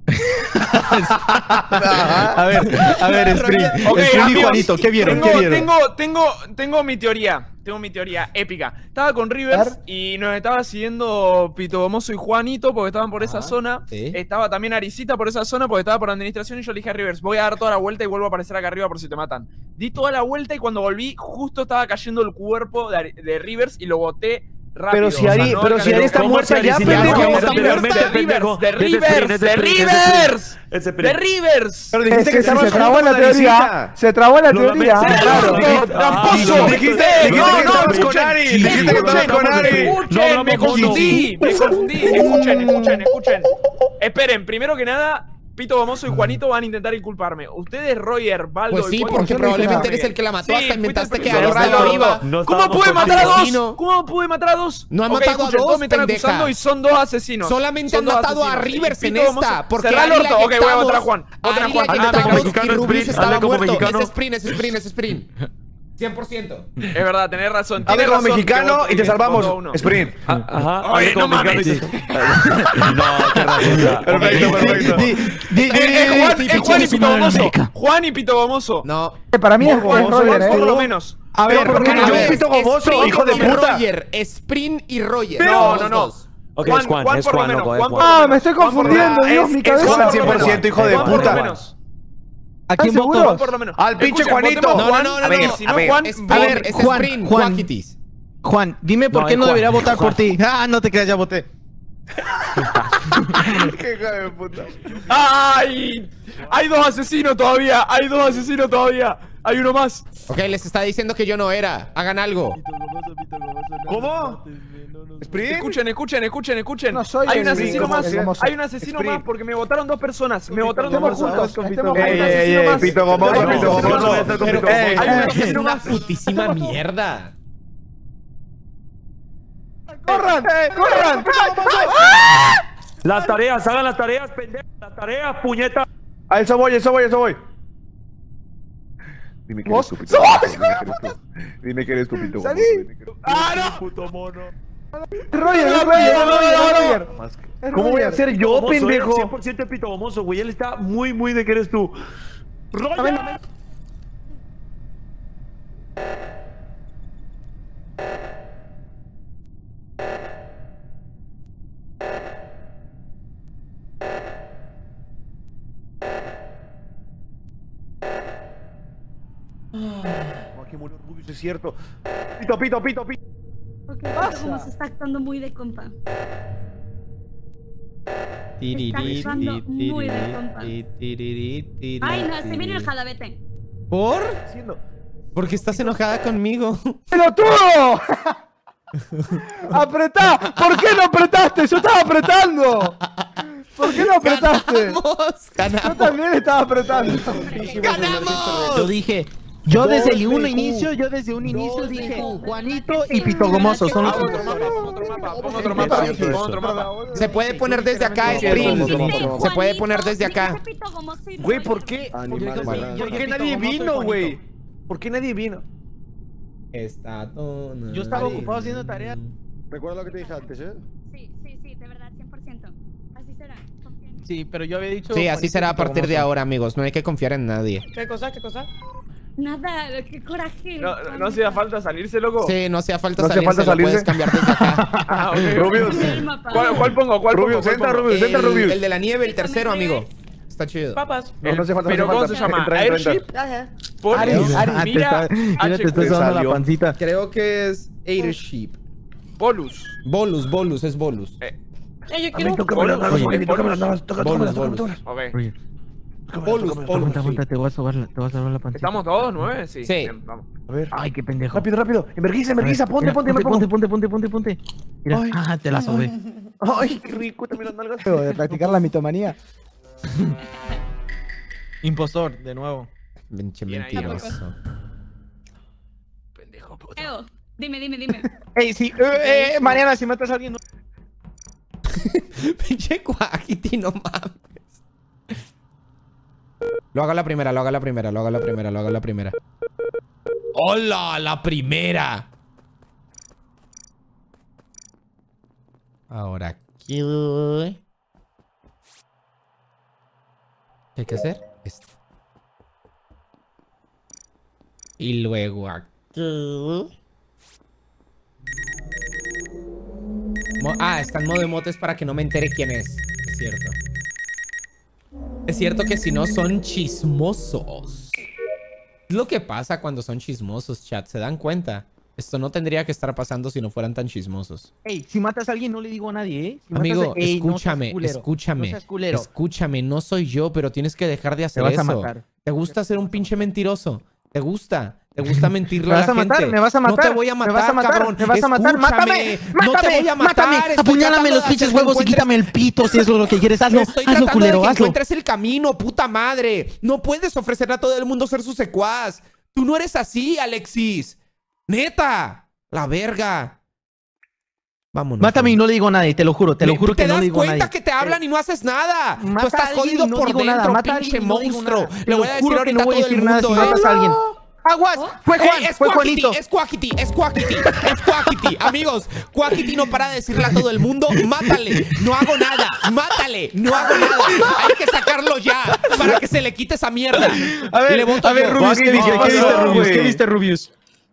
A ver, Sprint. Ok, Sprint y amigos, Juanito, ¿qué vieron? ¿Qué vieron? Tengo mi teoría. Tengo mi teoría épica. Estaba con Rivers y nos estaba siguiendo Pito Gomoso y Juanito porque estaban por esa zona. sí. Estaba también Arisita por esa zona porque estaba por administración y yo le dije a Rivers, voy a dar toda la vuelta y vuelvo a aparecer acá arriba por si te matan. Di toda la vuelta y cuando volví justo estaba cayendo el cuerpo de Rivers y lo boté rápido. Pero si Ari, está muerta ya, pendejo. De Rivers. Pero dijiste que se trabó en la teoría. Se trabó en la teoría. ¡Tramposo! Dijiste que estabas con Ari. Dijiste que estabas con Ari. Escuchen, me confundí. Escuchen. Esperen, primero que nada, Pito Gomoso y Juanito van a intentar inculparme. Ustedes, Roger, Baldo Pues sí, y Juan, porque ¿por qué probablemente me eres el que la mató. Sí, Hasta inventaste fuiste que el Alvarado primero. iba. ¿Cómo pude matar a asesino. dos? ¿Cómo pude matar a dos? No han Ok, matado a escuchen, dos, todos me están pendeja. acusando y son dos asesinos. Solamente Son han dos matado a asesinos. Rivers Y en Pito Gomoso- esta. Porque Cerrá el a Ari orto. le Ok, voy a votar a Juan. Voten a Ari Juan. le Ah, inyectamos mexicano, y Rubius Sprint, estaba hable como muerto. mexicano. Es sprint. 100%. Es verdad, tenés razón. Hable Tiene como razón, mexicano que y te voto salvamos. uno. Sprint. Ajá. Oye, hable como no mames. mexicano y No, qué racista. Perfecto. Juan y Pito Gomoso. Juan y Pito Gomoso. No. Para mí es Juan, Roger, por lo menos. A ver, ¿por qué yo Pito Gomoso, hijo de puta? Sprint y Roger. No. Ok, es Juan, Juan es por lo Juan, menos. loco, es Juan Juan. por lo me estoy confundiendo, Dios, mi cabeza. Juan 100%, hijo de Juan por lo puta. menos. ¿A quién ¿Estás votó? seguro? Juan por lo menos. Al pinche Escuchen, Juanito. votemos No, Juan, no, no, a ver, no. si no Juan, Es A ver, Juan, Sprint, Juan. Juaquitis. Juan, dime por No, qué es no Juan. debería votar por Juan. ti. Ah, no te creas, ya voté. Qué hijo de puta. ¡Ay! Hay dos asesinos todavía. Hay uno más. Ok, les está diciendo que yo no era. Hagan algo. ¿Cómo? ¿Sprint? Escuchen. No soy Hay un el asesino Gomoso. más. El Gomoso. Hay un asesino Sprint. más porque me votaron dos personas. Me votaron dos Estemos personas. juntos, estemos Hay un juntos. asesino más. Pito Gomoso, Hay un Pito asesino Gomoso. más. Pero Ey, Hay un es asesino una más. putísima mierda. ¡Corran! Las tareas, hagan las tareas, pendejo. Las tareas, puñeta. A eso voy. Dime que eres ¿Vos? tú, Pito Gomoso. Dime que eres tú, Pito Gomoso. ¡Salí! Puto mono. Roger. ¿Cómo voy a ser yo, Gomoso, pendejo? 100% Pito Gomoso, güey. Él está muy de que eres tú. ¡Roger! No, aquí murió Rubius, es cierto. Pito. Porque como se está actuando muy de compa. actuando muy de compa. Ay, no, se viene el jalabete. ¿Por? Porque estás enojada conmigo. ¡Pelotudo! ¡Apretá! ¿Por qué no apretaste? Yo estaba apretando. ¿Por qué no apretaste? Ganamos. Yo también estaba apretando. ¡Ganamos! Yo dije, yo desde el inicio dije Juanito y Pito Gomoso son los Pongo otro mapa. Se puede poner desde acá, Sprint. Se puede poner desde acá. Güey, ¿por qué? ¿Por qué nadie vino, güey? ¿Por qué nadie vino? Yo estaba ocupado haciendo tareas. Recuerda lo que te dije antes, ¿eh? Sí, de verdad, 100%. Así será. confía en mí. Sí, pero yo había dicho. Sí, así Juanito será a y Pito partir de Gomoso. ahora, amigos. No hay que confiar en nadie. ¿Qué cosa? Nada, qué coraje. No hacía falta salirse, loco. Sí, no hacía falta No hacía salirse. falta Lo puedes salirse. cambiar desde acá. Ah, ok. Rubius. El mapa. ¿Cuál pongo? Rubius, entra, Rubius, entra, Rubius. El de la nieve, el tercero, amigo. Está chido. Papas. No hace falta, Pero no ¿cómo hace se falta. llama? Entra. Airship. Por Aris, Mira, Mira, te estoy HQ. dando la salió. pancita. Creo que es Airship. Bolus. Bolus, es Bolus. Yo quiero. Bolus. Ok. Bolus. Aguanta, te voy a salvar la pancita. ¿Estamos todos? ¿9? Sí. Sí. Bien, vamos. A ver. Ay, qué pendejo. Rápido. Enverguiza, ponte. Mira, Ay. te la sobé. Ay, qué rico, también las nalgas. De practicar la mitomanía. Impostor, de nuevo. Pinche Bien ahí, mentiroso. Pendejo, puto. Eo, dime. Ey, sí, Mariana, si matas a alguien. Pinche Quackity, no mames. Lo hago a la primera. ¡Hola! ¡La primera! Ahora aquí. ¿Qué hay que hacer? Esto. Y luego aquí. Está en modo emotes para que no me entere quién es. Es cierto. Es cierto que si no son chismosos. Es lo que pasa cuando son chismosos, chat. ¿Se dan cuenta? Esto no tendría que estar pasando si no fueran tan chismosos. Ey, si matas a alguien no le digo a nadie, ¿eh? Si Amigo, matas a... Ey, escúchame, no seas culero, escúchame. no seas culero. Escúchame, no soy yo, pero tienes que dejar de hacer Te vas eso. a matar. ¿Te gusta ser un pinche mentiroso? ¿Te gusta? ¿Te gusta mentirle ¿Me a vas la a matar? gente? ¿Me vas a matar? No te voy a ¿Me matar, vas a matar? cabrón. ¿Me vas a matar? Escúchame. ¡Mátame! No te voy a matar. ¡Mátame! Estoy Apuñálame tratando los de pinches hacer que huevos y encuentres- quítame el pito si eso es lo que quieres. Hazlo, Estoy hazlo, tratando culero, de que hazlo. encuentres el camino, puta madre. No puedes ofrecerle a todo el mundo ser su secuaz. Tú no eres así, Alexis. Neta. La verga. Vámonos. Mátame y no le digo a nadie, te lo juro que no le digo a nadie. ¿Te das cuenta que te hablan y no haces nada? Tú Mata a estás alguien jodido y no por digo dentro, nada, mata a pinche alguien y no digo monstruo. nada. Le voy a Te lo decir juro que ahorita no a voy a todo el decir nada mundo, si matas a alguien. ¡Aguas! ¡Fue Juan! Es ¡Fue Quackity, Juanito! es Quackity, es Quackity, es Quackity. Amigos, Quackity no para de decirle a todo el mundo, mátale, no hago nada, mátale, no hago nada. Hay que sacarlo ya para que se le quite esa mierda. A ver, Le voto a ver, yo. Rubius, ¿qué viste? ¿Qué viste, Rubius? ¿Qué viste, Rubius?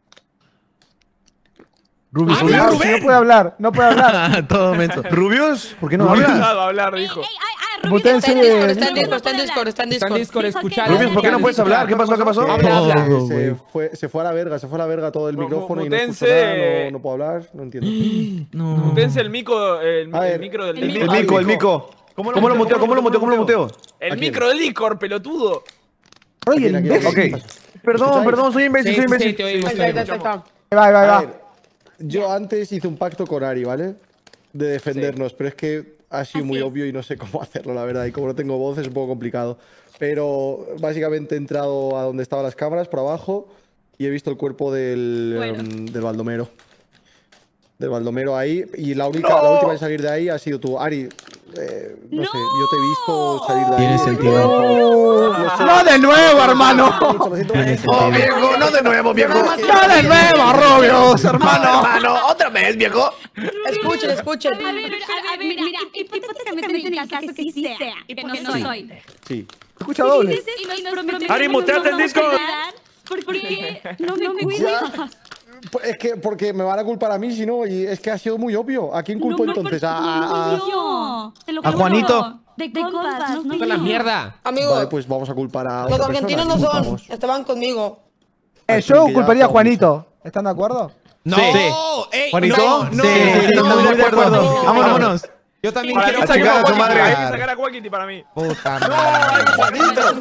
Rubius, No, si no puede hablar, no puede hablar. Todo menso. ¿Rubius? ¿Por qué no No habla? dejado hablar, dijo. Mutense. Está en Discord, está en Discord, está en Discord. Escuchalo. Rubius, ¿por qué no puedes hablar? ¿Qué pasó? ¿Qué pasó? Habla. Se fue a la verga, se fue a la verga todo el micrófono y no escucho Mutense. nada, no puedo hablar, no entiendo. No. Tense el micro, A ver, el micro del el Discord. El mico. ¿Cómo lo muteo? ¿Cómo lo muteo? El micro del Discord, pelotudo. Oye, el imbécil. Ok. Perdón, soy imbécil, soy imbécil. te oímos, Ahí está. Va, A va. ver, yo antes hice un pacto con Ari, ¿vale? De defendernos, pero es que ha sido muy obvio y no sé cómo hacerlo, la verdad. Y como no tengo voz es un poco complicado. Pero básicamente he entrado a donde estaban las cámaras, por abajo, y he visto el cuerpo del Baldomero. Del Baldomero ahí. Y la última en salir de ahí ha sido tú. Ari, no sé, yo te he visto salir de ahí. Tiene sentido. No de nuevo, hermano. Lo siento mucho. Oh, viejo, no de nuevo, viejo. No de nuevo, Rubius, hermano. Hermano, otra vez, viejo. Escuchen. A ver, mira, hipotéticamente en el caso que sí sea, que no soy. Sí. Escucha doble. Y nos prometemos Ari, que no muteate nos el Discord. vamos a cuidar, porque no me cuidas. Es que porque me van a culpar a mí, si no, y es que ha sido muy obvio. ¿A quién culpo entonces? ¿A Juanito? De compas, no Con la mierda. Amigo, Vale, pues vamos a culpar a los otra argentinos no persona. son. Vamos. Estaban conmigo. Yo culparía a Juanito. ¿Están de acuerdo? No, Sí. ey, ¿Juanito? no, Sí, estamos muy de acuerdo. Vámonos. Yo también Para quiero mí sacar chingar a a tu Quackity, madre. para mí sacar a Quackity para mí. Puta madre.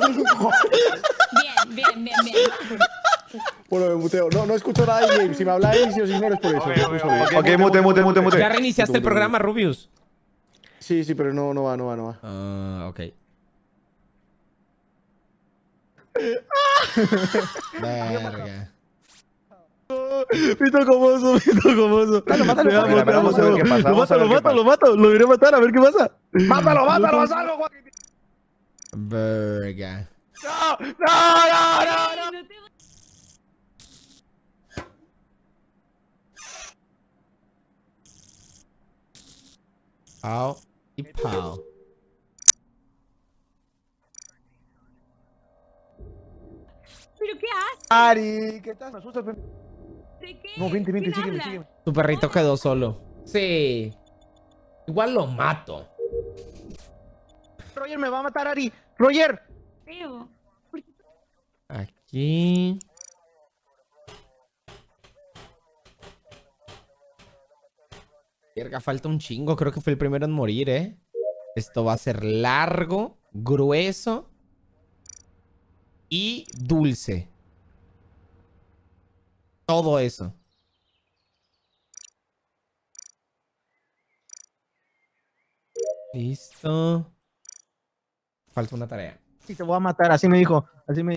Bien. Bueno, me muteo. No escucho nada de game. Si me habláis, si os ignoro es por eso. Un saludo. Ok, mute. Ya reiniciaste el programa, Rubius. Sí, pero no va. Ah, ok. Verga. Pito comoso. Mátalo, Vamos a ver qué pasa. Lo mato. Lo iré a matar, a ver qué pasa. Mátalo, haz algo, Joaquín. Verga. Pau y Pau. ¿Pero qué haces? Ari, ¿qué estás? ¿De qué? No, vente, ¿Quién sígueme. habla? Tu perrito quedó solo. Sí. Igual lo mato. Roger me va a matar, Ari. Roger. Feo. Aquí. Verga, falta un chingo. Creo que fue el primero en morir, ¿eh? Esto va a ser largo, grueso y dulce. Todo eso. Listo. Falta una tarea. Sí, te voy a matar, así me dijo.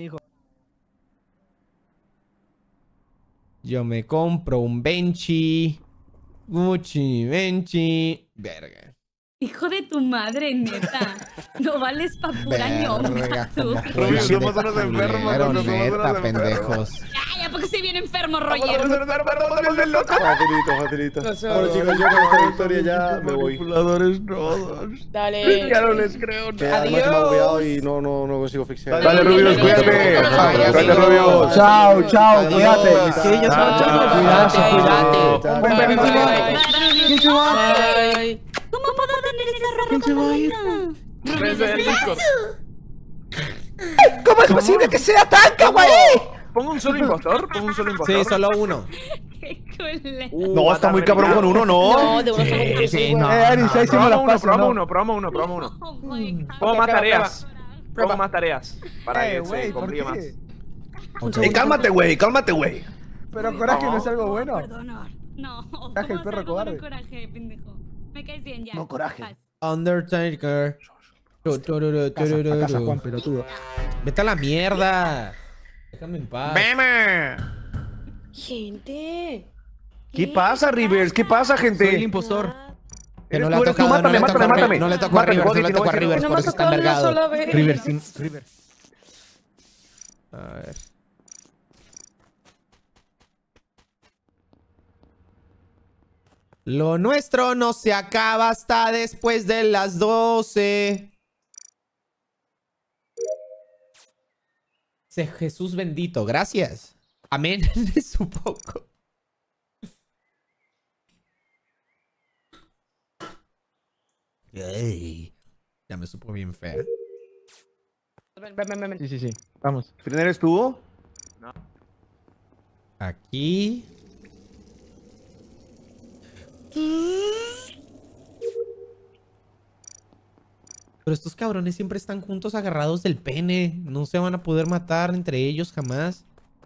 Yo me compro un Benchy. Gucci, Benchy. Verga. Hijo de tu madre, neta. No vales pa' pura ñonga, Verga, tú. como juegan somos de unos enfermos, culero, somos unos neta, enfermos. pendejos. Ay, ¿a poco se viene enfermo, Roger? Facilito, facilito. Bueno, chicos, yo con esta victoria ya me voy. Manipuladores todos. Dale. Ya no les creo. Que además se me ha bugueado y no consigo fixear. Dale, Rubius, cuídate. Cuídate, Rubius. Chao, chao, cuídate. Sí, ya Chao, sabes. chao. Cuídate. Bye. ¿Cómo puedo tener esa ropa bonita? Desde el Discord. ¿Cómo es posible que sea tan kawaii? ¿Pongo un solo impostor? ¿Pongo un solo impostor? Sí, solo uno. Qué culero. No, está muy cabrón con uno, ¿no? No, de uno solo. Sí, Ari, ya hicimos las pases, ¿no? Probamos uno. Oh my God. Pongo más prueba, tareas. prueba. Pongo más tareas. Para que se Güey, ¿por complique más. qué? Cálmate, güey, cálmate, güey. Pero coraje no es algo bueno. Perdonar. No. Coraje, el ¿cómo perro hacer algo con cobarde. coraje, pendejo? Me caes bien ya. No, coraje. Paz. Undertaker. Casa, Juan, pelotudo. Vete a la mierda. Déjame en paz. Gente. ¿Qué pasa, Rivers? ¿Qué pasa, Soy el gente? impostor. Que no Eres le ha tú, eres tú, tocado, no le mátame, tocó a mátame. Rivers, no le tocó a Mátame, Rivers, no le Joaquín, tocó a no, Rivers, no por me eso ha está tocado ni una envergado. sola vez. River. A ver. Lo nuestro no se acaba hasta después de las 12. Jesús bendito, gracias. Amén. Supongo. Ey, ya me supo bien fea. Ven. Sí. Vamos. ¿Quién eres tú? Aquí. Pero estos cabrones siempre están juntos agarrados del pene. No se van a poder matar entre ellos jamás.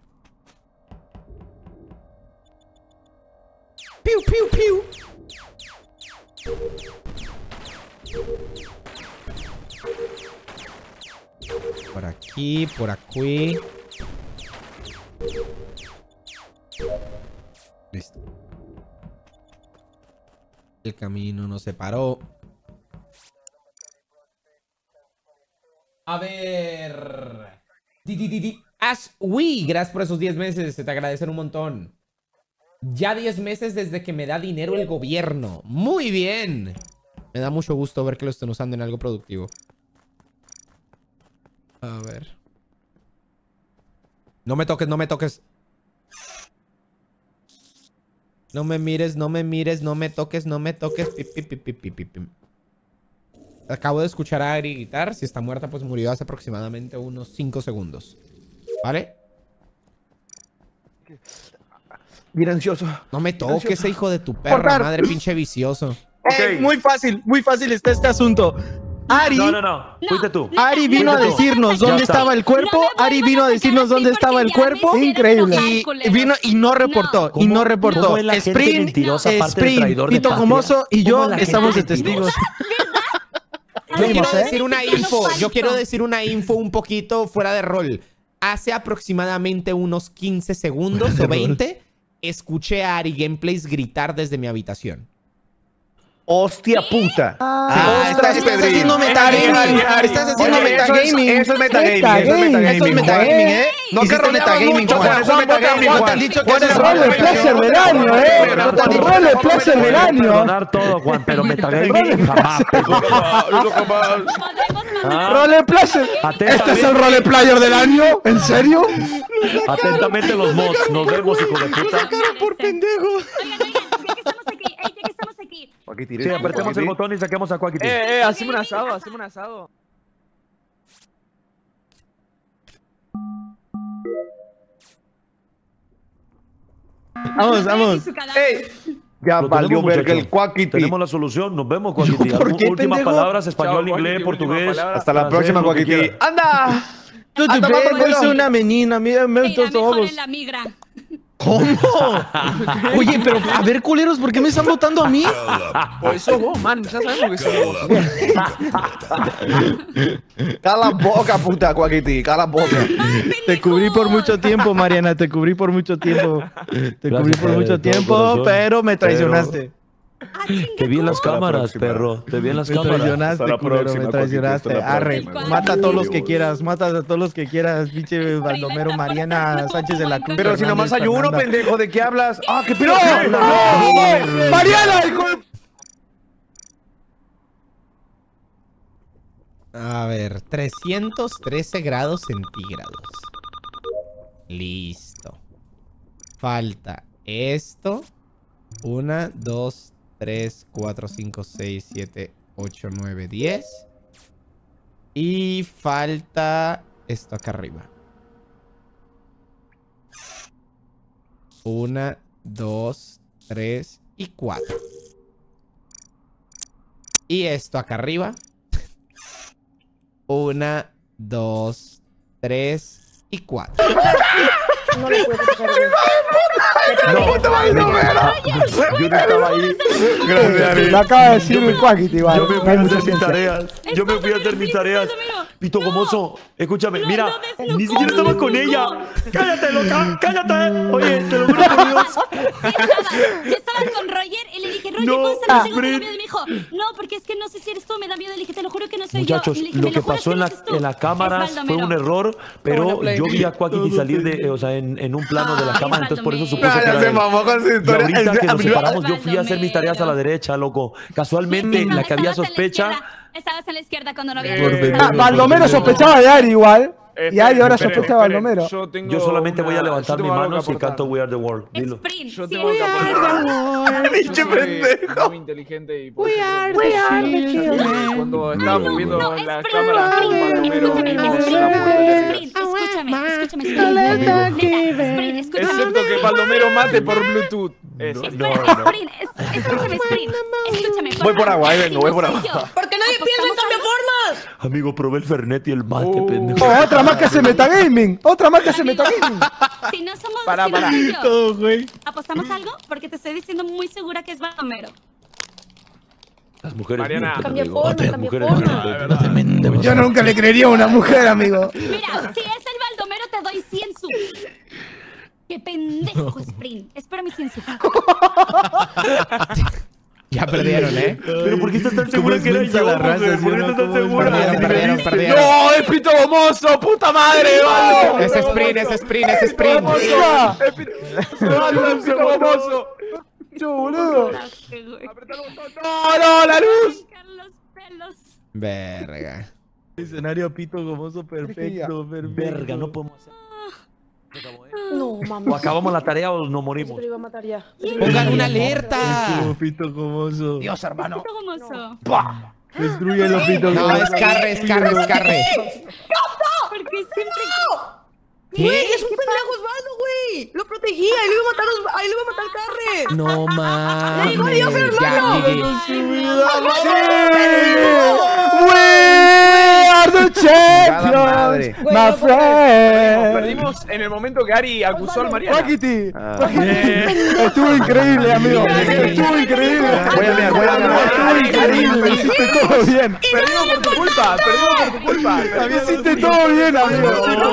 ¡Piu, piu, piu! Por aquí, por aquí. Listo. El camino nos separó. A ver. Ash Wii, gracias por esos 10 meses. Se te agradecen un montón. Ya 10 meses desde que me da dinero el gobierno. Muy bien. Me da mucho gusto ver que lo estén usando en algo productivo. A ver. No me toques, no me toques. No me mires, no me mires, no me toques, no me toques. Acabo de escuchar a Ari gritar. Si está muerta, pues murió hace aproximadamente unos 5 segundos. ¿Vale? Bien ansioso. No me toques, hijo de tu perra madre, pinche vicioso. Ey, muy fácil está este asunto. Ari, No. Fuiste tú. Ari vino a decirnos dónde estaba el cuerpo. Ari vino a decirnos dónde estaba el cuerpo. Increíble. Y vino y no reportó. Y no reportó. ¿Cómo es la gente Sprint, mentirosa, aparte de Sprint, traidor de Pito patria? Gomoso y ¿Cómo yo la gente estamos de mentirosa? testigos. Yo quiero ¿eh? decir una info. Yo quiero decir una info un poquito fuera de rol. Hace aproximadamente unos 15 segundos o 20 escuché a Ari Gameplays gritar desde mi habitación. ¡Hostia puta! Estás haciendo metagaming. Estás haciendo metagaming. Eso es metagaming. Eso es metagaming, ¿eh? No te metagaming, mucho, Juan. Eso es metagaming, Juan. Te Juan. han dicho que Juan, haces eso es Roleplayer del año, Roleplayer del año. Perdonar todo, Juan, pero metagaming jamás. Roleplayer. ¿Este es el roleplayer del año? ¿En serio? Atentamente los mods. Nos vemos, hijo de puta. Por pendejo. Oigan, ya que estamos aquí. Ya que estamos aquí. Aquí Sí, apretemos el botón y saquemos a Quackity. Hacemos un asado, hacemos un asado. Vamos. Ya Lo valió tenemos, verga el muchacho. Quackity. Tenemos la solución. Nos vemos, Quackity. ¿Por qué, Últimas pendejo? palabras, español, Chao, inglés, Quackity, portugués. últimas palabras. Hasta la francés, próxima, lo que Quackity. quieras. ¡Anda! Tú Ah, toma por culo. es una menina, mira, Mira, todos. mejor en la migra. ¿Cómo? Oye, pero a ver, culeros, ¿por qué me están votando a mí? Pues sos vos, man. Ya sabemos que sos vos. Cala la boca, puta, Quackity. Cala la boca. Te cubrí por mucho tiempo, Mariana, te cubrí por mucho tiempo. Te cubrí por Gracias, mucho de todo tiempo, corazón. pero me traicionaste. Te vi en las cámaras, perro. Te vi en las cámaras. Traicionaste, culero, me traicionaste. Arre, mata a todos los que quieras, mata a todos los que quieras, pinche Baldomero, Mariana Sánchez de la Cruz. Pero si nomás hay uno, pendejo, ¿de qué hablas? ¡Ah, qué pedo! ¡No! ¡Mariana! A ver, 313 grados centígrados. Listo. Falta esto. 1, 2, 3, 4, 5, 6, 7, 8, 9, 10. Y falta esto acá arriba. 1, 2, 3 y 4. Y esto acá arriba. 1, 2, 3 y 4. No le puedo tocar. Yo no estaba ahí. Lo acaba de decir el Quackity, igual. Yo me fui a hacer mis tareas. Yo me fui a hacer mis tareas. Pito Gomoso, escúchame, mira, ni siquiera estaba con ella. Cállate, loca, cállate. Oye, te lo juro por Dios. Yo estaba con Roger y le dije, Roger, No, ¿puedo estar contigo? Fred. Y me dijo, no, porque es que no sé si eres tú, me da miedo. Le dije, te lo juro que no soy Muchachos, yo. Y le dije, lo "Me que juras pasó que en no la, eres tú". en las cámaras Es fue Baldomero. un error, pero yo vi a Quackity salir de, o sea, en un plano de la cámara, entonces por eso supuse que Ya era se él. mamó con su Y historia. ahorita que nos Baldomero. separamos, yo fui a hacer mis tareas a la derecha, loco. Casualmente, la que había sospecha... Estabas a la izquierda cuando no había Baldomero sospechaba de Ari igual. Y Ari ahora Esperen, sospecha de Baldomero. Yo solamente voy a levantar yo mis tengo algo manos que y canto We Are the World. Dilo. Yo tengo que aportar. Pinche pendejo. Muy inteligente y por eso cuando estábamos viendo las cámaras con Baldomero vimos la muerte. Escúchame. Excepto que Baldomero mate por Bluetooth. Eso. Escúchame. Voy por agua, ahí vengo, voy por agua. Porque nadie piensa en cambiaformas. Amigo, probé el Fernet y el mate, pendejo. Oh, otra más que hace Metagaming. Otra más que hace Metagaming. Si no somos Para. Todo, güey. ¿apostamos algo? Porque te estoy diciendo muy segura que es Baldomero. Las mujeres Mariana. mienten, Cambia amigo. forma, Las cambia mujeres forma. mienten. Yo nunca le creería a una mujer, amigo. Mira, si es el Baldomero te doy 100 subs. ¡Qué pendejo, Sprint! Espera mis 100 subs. Ya perdieron, ¿eh? Pero ¿por qué estás tan segura que era yo, mujer? ¿Por qué estás tan segura? Perdieron. ¡No, es Pito Gomoso! ¡Puta madre, Baldo! Es sprint, es sprint, es sprint. ¡Baldo, es Pito Gomoso! Yo, boludo. ¡No, la luz! Los pelos. Verga. Escenario Pito Gomoso perfecto, Verga, no podemos hacer. No, mamá. O acabamos la tarea o nos morimos. Pero iba a matar ya. Pongan una alerta. Pito Gomoso. Dios, hermano. Pito Gomoso. Destruyelo, Pito No, Gomoso. es carre, es carre, es carre. Porque siempre... ¿Qué? Es un pendejo Osvaldo, güey. Lo protegía. Ahí lo iba a matar, ahí lo iba a matar Carre. No mames. digo adiós, hermano. We are the champions, my friend. Perdimos en el momento que Ari acusó al Mariana. Quackity. Estuvo increíble, amigo. Estuvo increíble. Voy a mirar, Estuvo increíble. Hiciste todo bien. Perdimos por tu culpa, perdimos por tu culpa. Hiciste todo bien, amigo.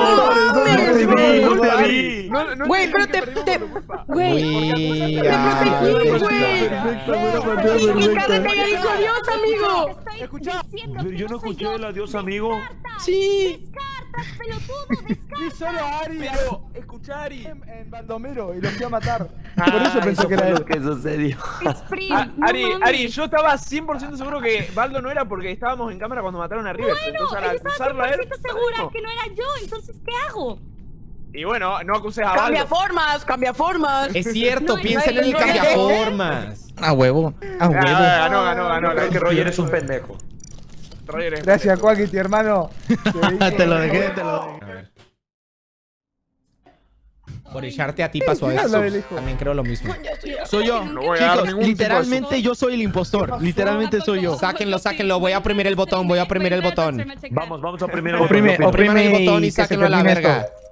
No te vi. Güey, pero te... Güey. We are Y Carre te había dicho adiós, amigo. Pero yo no escuché el adiós, amigo. Sí. Descartas, pelotudo, descartas. Solo Ari Pero, escuchá, Ari. en Baldomero y lo fui a matar. Por eso pensé que era él. Que sucedió. Sprint, Ari, no mames. Ari, yo estaba 100% seguro que Baldo no era porque estábamos en cámara cuando mataron a Rivers. Bueno, Entonces, al él estaba acusarlo a él. 100% segura que no era yo, entonces ¿qué hago? Y bueno, no acuses a Cambia Baldo. formas, cambia formas. Es cierto, No, piensen en el cambiaformas. A huevo. A Ganó. Es que Roger es un pendejo. Roger es Gracias, Quackity, hermano. Te lo dejé, te lo dejé. A ver. Por echarte a ti pasó Mira eso. lo del hijo. También creo lo mismo. Soy yo. No voy a dar Chicos, ningún tipo de literalmente yo soy el impostor. Literalmente soy yo. Sáquenlo, sáquenlo. Voy a oprimir el botón, voy a oprimir el botón. Vamos a oprimir el Oprime, botón. Opriman el botón y que se sáquenlo a la termine verga. esto.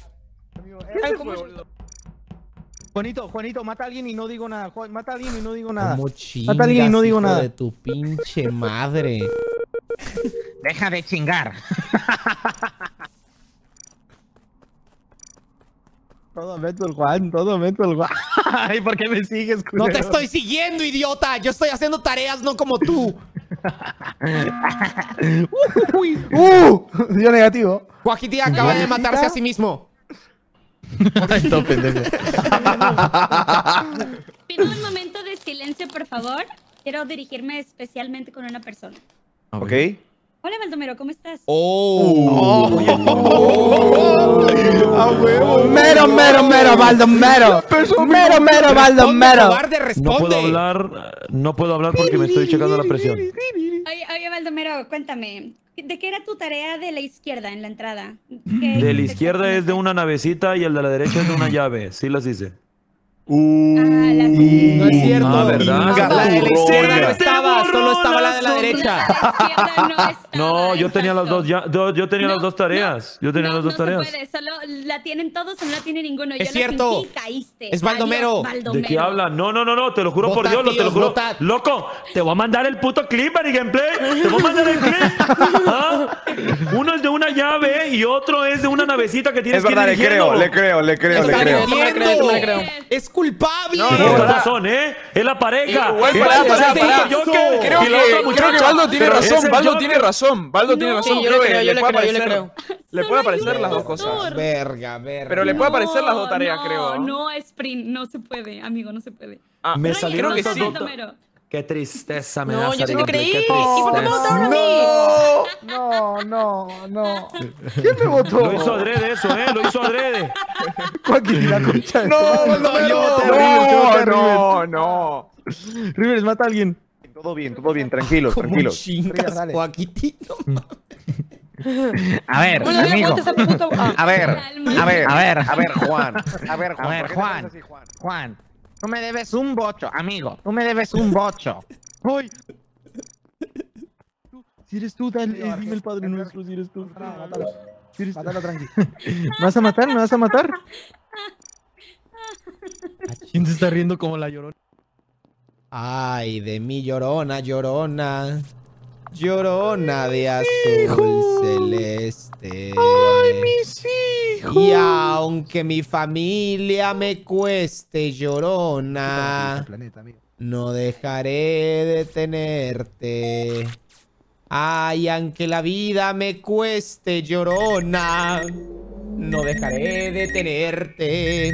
Juanito, mata a alguien y no digo nada. Mata a alguien y no digo nada. ¿Cómo Mata a alguien y no chingas, digo hijo nada. de tu pinche madre. Deja de chingar. Todo meto el Juan, todo meto el Juan. Ay, ¿por qué me sigues, No culero? te estoy siguiendo, idiota. Yo estoy haciendo tareas, no como tú. Dio negativo. Guajiti acaba de matarse a sí mismo. Todo pendejo. Pido un momento de silencio, por favor. Quiero dirigirme especialmente con una persona. Ok. Hola, Baldomero, ¿cómo estás? Mero, Baldomero. Mero, Baldomero. No puedo hablar porque me estoy checando la presión. Oye, Baldomero, cuéntame. ¿De qué era tu tarea de la izquierda en la entrada? De la izquierda es de una navecita y el de la derecha es de una llave. Sí las hice. No es cierto. Ah, ¿verdad? La de la izquierda no estaba, solo estaba la de la derecha. No, yo tenía las dos, yo tenía las dos tareas. Yo tenía las dos tareas. No se puede, solo la tienen todos o no la tiene ninguno. Es Yo cierto. la sentí y caíste. Es Baldomero. Adiós, ¿De qué habla? No, te lo juro por Votad, Dios, te lo tíos, juro. votad. Loco, te voy a mandar el puto clip, Ari Gameplay. Te voy a mandar el clip. ¿Ah? Uno es de una llave y otro es de una navecita que tienes Es verdad, que ir dirigiendo. le creo. Es culpable. Tienes razón, ¿eh? Es la pareja. Igual, Es pará. la Joker. Creo Y la otra que muchacha. Baldo tiene Pero razón. es el Baldo Joker. tiene razón. Baldo tiene razón. Sí, yo le creo, yo le puede creo, yo le aparecer- creo. Le puede aparecer las dos cosas. Verga. Pero le puede aparecer las dos tareas, creo. No, Sprint, no se puede, amigo, no se puede. Ah, Me Ryan, salieron no, esas dos. Baldomero. Qué tristeza me No, da. yo Ari sí lo Gameplay, creí. qué ¿Y por qué me tristeza. votaron a mí? No. ¿Quién me votó? Lo hizo adrede eso, lo hizo adrede. Joaquín, la concha de No, tu madre. no. Rivers, mata a alguien. Todo bien, tranquilos. Chingas, Dale. Joaquiti. A ver, Bueno, ya amigo. ponte esa pregunta. Ah. A ver, Juan. A ver, ¿por qué te Juan. pones así, Juan? Juan, tú me debes un bocho, amigo. Tú me debes un bocho. ¡Ay! Si eres tú, dale, dime el Padre Nuestro, si eres tú. Si eres tú. Mátalo tranqui. ¿Me vas a matar? ¿Me vas a matar? ¿Quién se está riendo como la Llorona? Ay, de mi llorona. Llorona de azul celeste. ¡Ay, mis hijos! Y aunque mi familia me cueste, llorona, Planeta, amigo. no dejaré de tenerte. Ay, aunque la vida me cueste, llorona, no dejaré de tenerte.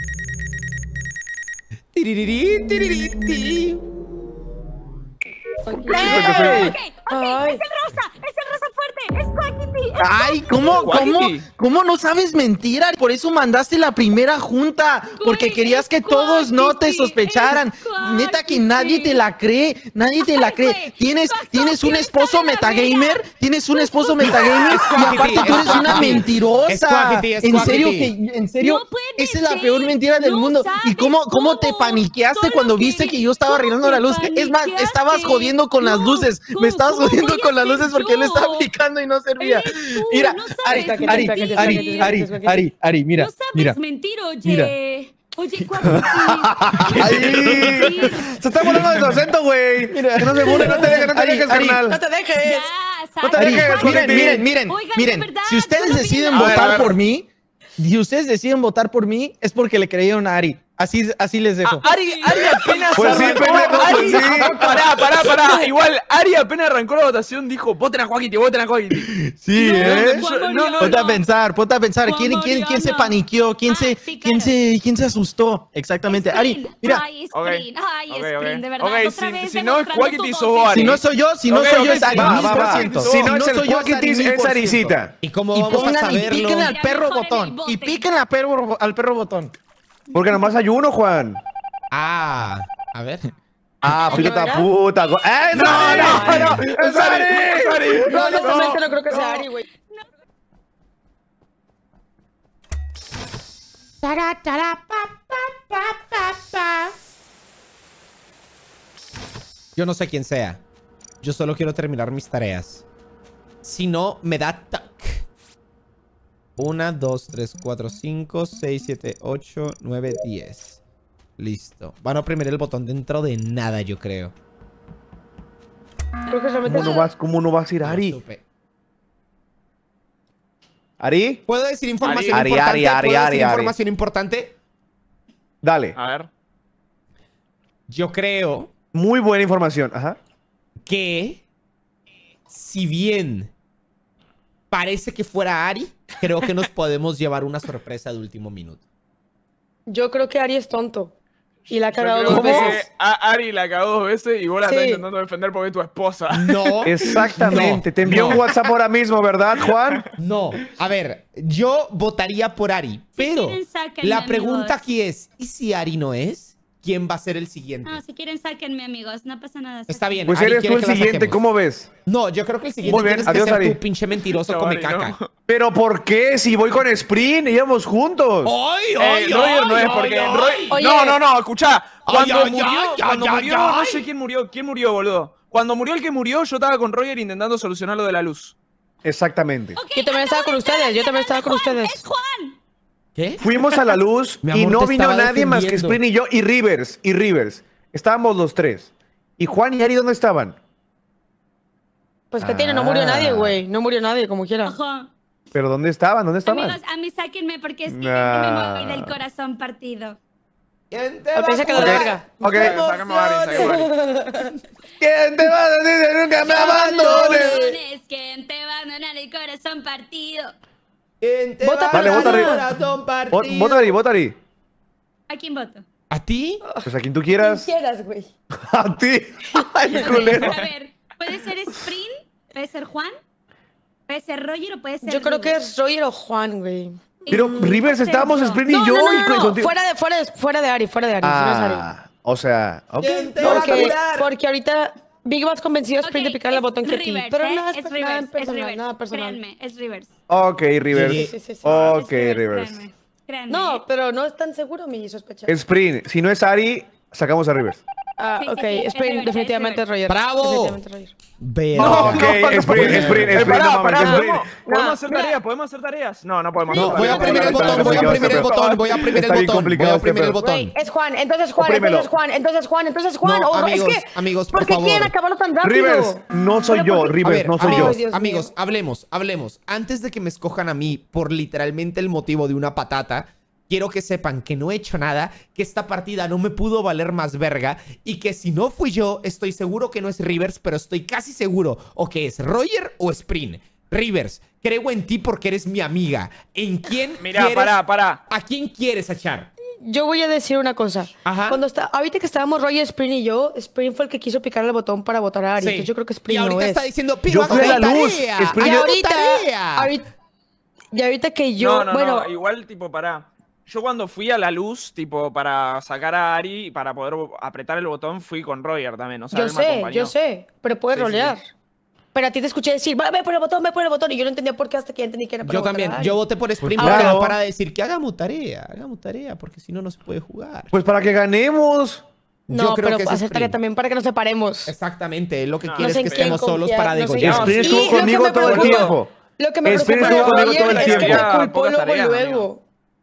Tiririrí, tiririrí. Ok, Ay. es el rosa fuerte, es Quackity. Ay, ¿cómo no sabes mentir? Ari? Por eso mandaste la primera junta, porque Güey, querías que es todos no te Quackity, sospecharan. es Neta que Quackity. nadie te la cree, güey, ¿Tienes un esposo metagamer? ¿Tienes un esposo metagamer? Es Y aparte Quackity, tú es eres una Quackity. mentirosa. Es Quackity, es En serio Quackity. en serio, No puede esa es la ser, peor mentira del no mundo. ¿Y sabes cómo te cómo. paniqueaste Solo cuando que- viste que yo estaba ¿cómo arreglando te la luz? Es más, paniqueaste? estabas jodiendo con las No, luces. Me estabas ¿cómo jodiendo voy a con las ser luces porque él yo? estaba picando y no servía. Eres tú, Mira, no sabes Ari, mentir. mira, No sabes mira. mentir, oye. Mira. Oye, Quackity. ¡Ay! Se está volando de tu acento, güey. Mira. Que no se burle, no te dejes, Ari, carnal. No te dejes. Ya, No te ¿sabes? dejes, Miren, Oigan, miren, de verdad, si ustedes solo deciden piden- votar por mí, es porque le creyeron a Ari. Así les dejo. Ari apenas Pues sí, arrancó. pendejo, pues sí. Pará. Igual, Ari apenas arrancó la votación, dijo, voten a Joaquín, voten a Joaquín. Sí, No, Ponte a pensar. Juan ¿Quién se Mariano. paniqueó? ¿Quién Sí, claro. se asustó? Exactamente. Ari, Sprint. mira. Ay, Sprint. Ay, Ok, Sprint, de ok. verdad. Ok, Otra vez si no es demostrando Quackity, tu sos dosis. Ari. Si no soy yo, es Ari. Va. 1000%. Si no es soy el yo, Quackity, Ari, es 1000%. Aricita. ¿Y cómo Y vamos a pongan y saberlo? piquen al Ya perro mejor en el botón. bote. Y piquen al perro botón. Porque nomás hay uno, Juan. Ah, a ver. Ah, filota puta. ¡Es Ari! No, ¡Es Ari! No, honestamente no creo que sea Ari, güey. Tara, tara, pa. Yo no sé quién sea. Yo solo quiero terminar mis tareas. Si no, me da tac. 1, 2, 3, 4, 5, 6, 7, 8, 9, 10. Listo. Van a oprimir el botón dentro de nada, yo creo. Creo que solamente ¿Cómo no vas a ir, No Ari? supe. ¿Ari? ¿Puedo decir información Ari, importante? Ari, ¿Puedo Ari, decir Ari. información importante? Dale. A ver. Yo creo Muy buena información. Ajá. que si bien parece que fuera Ari, creo que nos podemos llevar una sorpresa de último minuto. Yo creo que Ari es tonto. Y la ha Yo cagado creo dos que veces. Ari la cagó 2 veces y vos la Sí. estás intentando defender porque es tu esposa. No. Exactamente. No, Te envió un no. WhatsApp ahora mismo, ¿verdad, Juan? No, a ver, yo votaría por Ari, pero quieren, sáquenme, la pregunta amigos. aquí es, ¿y si Ari no es? ¿Quién va a ser el siguiente? No, si quieren, sáquenme, amigos. No pasa nada. Está bien. Pues Ari eres quiere tú el que la siguiente, saquemos. ¿cómo ves? No, yo creo que el siguiente Muy bien, tienes adiós, que ser Ari. tú, pinche mentiroso No, come Ari, caca. no. ¿Pero por qué? Si voy con Sprint, íbamos juntos. ¡Ay, Roger no es porque... Oye. No, escuchá. Cuando Ay, murió, ay, cuando ay, murió, ay, no ay. sé quién murió. ¿Quién murió, boludo? Cuando murió el que murió, yo estaba con Roger intentando solucionar lo de la luz. Exactamente. Yo también estaba con ustedes. Yo también estaba con ustedes. ¡Es Juan! ¿Qué? Fuimos a la luz Mi y amor, no te vino estaba nadie más que defendiendo. Sprint y yo y Rivers. Estábamos los tres. ¿Y Juan y Ari dónde estaban? Pues que tiene, no murió Ah. nadie, güey. No murió nadie, como quiera. Ojo. ¿Pero dónde estaban? ¿Dónde estaban? Amigos, a mí sáquenme porque es que Nah. me voy del corazón partido. ¿Quién te Al va a pensé que de la curar verga. Ok. tus Sácame a Ari, sácame a Ari. emociones? ¿Quién te va a decir que nunca me abandones? Es que te va a donar el corazón partido. ¿Quién te Vota va a por Dale, dar vota, el Ari. corazón partido? Vota, Ari. ¿A quién voto? ¿A ti? Pues a quien tú quieras. quieras, güey. A ti. Ay, culero. A ver, puede ser Sprint, puede ser Juan, puede ser Roger o puede ser Yo creo que Rivers. es Roger o Juan, güey. Pero Rivers, estábamos Sprint y No, yo. no, y no, no, contigo. fuera de Ari, fuera de Ari. si no es Ari. Ah, o sea, ok. ¿Quién te va a Porque, curar? porque ahorita vi más convencido a Sprint de picarle el botón que a ti. Rivers, Pero ¿eh? no es, es nada Rivers, es personal, Rivers. nada personal. Créanme, es Rivers. Ok, Rivers. Sí, sí, sí, sí. Ok, Es Rivers. Créanme. No, pero no es tan seguro mi sospecha. Sprint. Si no es Ari, sacamos a Rivers. Ah, Sí, sí, ok. sí, es Sprint, Rivers, definitivamente es Roger. ¡Bravo! Definitivamente Roger. Verga. Ok, Sprint, no mames, que Sprint. ¿Podemos hacer tareas? ¿Podemos hacer tareas? No, no podemos No, hacer voy a tareas. oprimir el botón, voy a oprimir el botón, voy a oprimir el Está bien botón, voy complicado a este oprimir el pedo. botón. Güey, es Juan, entonces Juan, Oprímelo. entonces Juan, entonces Juan, entonces Juan. No, O- amigos, es que, amigos, por ¿por qué favor. quieren acabarlo tan rápido? Rivers, no soy Pero yo, por- A Rivers, ver, no soy amigos, yo. Dios amigos, hablemos. Antes de que me escojan a mí por literalmente el motivo de una patata, quiero que sepan que no he hecho nada, que esta partida no me pudo valer más verga y que si no fui yo, estoy seguro que no es Rivers, pero estoy casi seguro o que es Roger o Sprint. Rivers, creo en ti porque eres mi amiga. ¿En quién Mirá, quieres? pará. ¿A quién quieres echar? Yo voy a decir una cosa. Ajá. Ahorita que estábamos Roger, Sprint y yo, Sprint fue el que quiso picarle el botón para votar a Ari. Sí. Entonces yo creo que Y Sprint no ahorita es. está diciendo, Yo "Pido, fui a la hago luz, tarea, Sprint, Y yo- hago ahorita, tarea". ahorita que yo, No, bueno, igual, tipo, pará. Yo cuando fui a la luz, tipo, para sacar a Ari, para poder apretar el botón, fui con Roger también. O sea, yo él me acompañó. sé, pero puedes Sí, sí, rolear. sí. Pero a ti te escuché decir, ve por el botón, y yo no entendía por qué hasta que ya entendí que era para Yo votar también, a Ari. yo voté por Sprint claro. para decir que hagamos tarea, porque si no, no se puede jugar. Pues para que ganemos. No, yo creo pero que es hacer tarea Sprint. también para que nos separemos. Exactamente, él lo que No, quiere no es sé que en quién estemos solos confiar, para no sé degollar. Sprint Y estuvo lo que conmigo me todo el preocupa- tiempo. Lo que me Sprint preocupa estuvo de conmigo todo el Roger es que tiempo. me culpó Pocas luego tareas, y luego.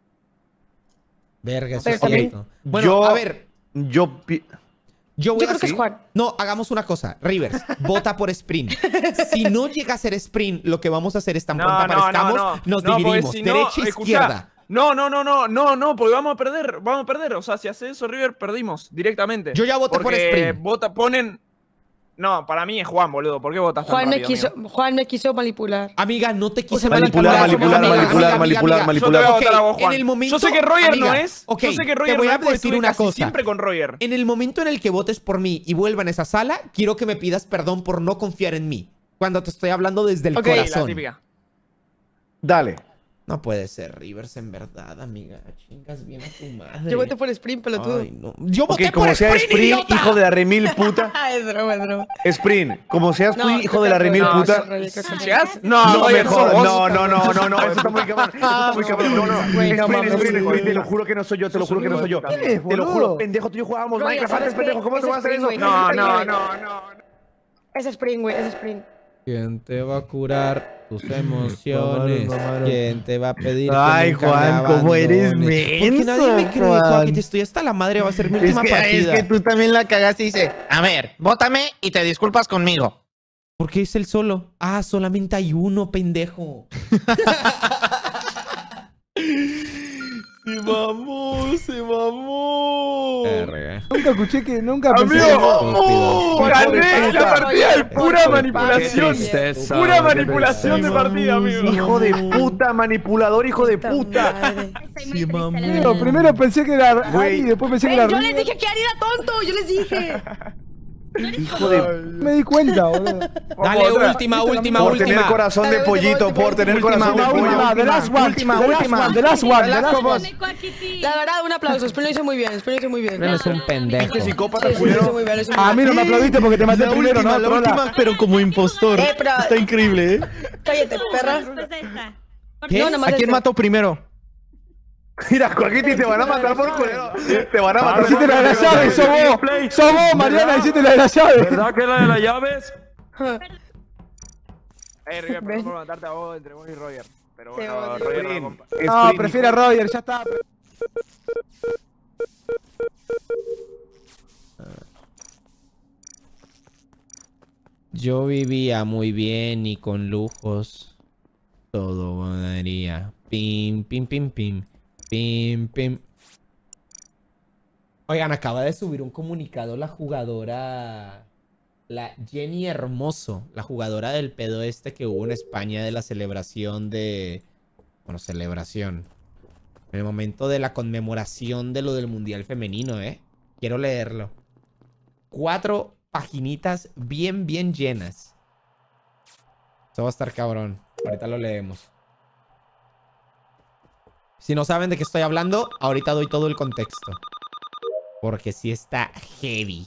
Verga, eso Pero es también- cierto. Bueno, Yo- a ver, Yo yo voy Yo a creo que es ¿sí? Juan. No, hagamos una cosa. Rivers, vota por Sprint. Si no llega a ser Sprint, lo que vamos a hacer es tan pronto aparezcamos, nos porque dividimos, si no, derecha, escuchá, izquierda. No, porque vamos a perder. O sea, si hace eso River, perdimos directamente. Yo ya voté por Porque Sprint. ponen... No, para mí es Juan, boludo. ¿Por qué votas tan Juan rápido, amigo? me quiso manipular. Amiga, no te quise Manipular, manipular. manipular. Yo te voy a Ok, votar a vos, Juan. en el momento- Yo sé que Roger amiga, no es. ok, Yo sé que te Roger voy no a es porque decir estuve una casi cosa. siempre con Roger. En el momento en el que votes por mí y vuelvan a esa sala, quiero que me pidas perdón por no confiar en mí. Cuando te estoy hablando desde el Ok. Sí, la corazón. típica. Dale. No puede ser Rivers en verdad, amiga. Chingas bien a tu madre. Yo voté por Sprint, pelotudo. Ay, no. Yo Ok, voté como por sea Sprint, Sprint, idiota. hijo de la remil puta. Es broma, es broma. Sprint, como seas tú, No, hijo de la remil no, puta. ¿Llegás? No, No, Roger, mejor. sos vos. No, eso está muy cabrón. Eso está muy cabrón. No, Güey, no mames, Sprint, güey. te lo juro que no soy yo, te lo juro que no soy yo. Te lo juro, pendejo, tú y yo jugábamos Roger, Minecraft ¿sabes antes, pendejo. qué? ¿Cómo te Es vas a hacer eso? Sprint, güey. No. Es Sprint, güey, es Sprint. ¿Quién te va a curar tus emociones? Mamá. ¿Quién te va a pedir que Ay, nunca Juan, me ¿cómo eres abandones? Porque menso, nadie me cree, Juan. Juan, que te estoy hasta la madre, va a ser mi última partida. tú también la cagaste y dice, a ver, vótame y te disculpas conmigo. ¿Por qué es el solo? Ah, solamente hay uno, pendejo. Se mamó, se mamó. Nunca escuché que... Nunca pensé ¡Amigo! ¡Gané la partida de pura manipulación! ¡Pura manipulación de partida, amigo! Hijo de puta, manipulador, hijo de puta. Sí, mamá. Primero pensé que era Ari y después pensé que era Yo River. les dije que Ari era tonto, yo les dije. Hijo de... Me di cuenta, boludo. Dale, última. Por tener corazón de pollito, por tener corazón de pollo. The last one, the last one. La verdad, un aplauso. Spring lo hizo muy bien. Eres un pendejo. Sí, lo hizo muy bien. A mí no me aplaudiste porque te maté primero, ¿no? La última, pero como impostor. Pero- Está increíble, Cállate, perra. ¿Qué? No, nada más ¿A quién este. mató primero? Mira, Joaquín, te van a matar por culero. Te van a matar. Hiciste la de las llaves, sos vos. Sos vos, Mariana, hiciste la de las llaves. ¿Verdad que es la de las llaves? River, perdón por matarte a vos entre vos y Roger. Pero bueno, Sí, Roger no compa. No, prefiero a Roger, ya está. Yo vivía muy bien y con lujos. Todo valdría. Pim, pim, pim, pim. Pim, pim. Oigan, acaba de subir un comunicado la jugadora... La Jenny Hermoso. La jugadora del pedo este que hubo en España de la celebración de... Bueno, celebración. En el momento de la conmemoración de lo del Mundial Femenino, ¿eh? Quiero leerlo. 4 paginitas bien llenas. Eso va a estar cabrón. Ahorita lo leemos. Si no saben de qué estoy hablando, ahorita doy todo el contexto. Porque sí está heavy.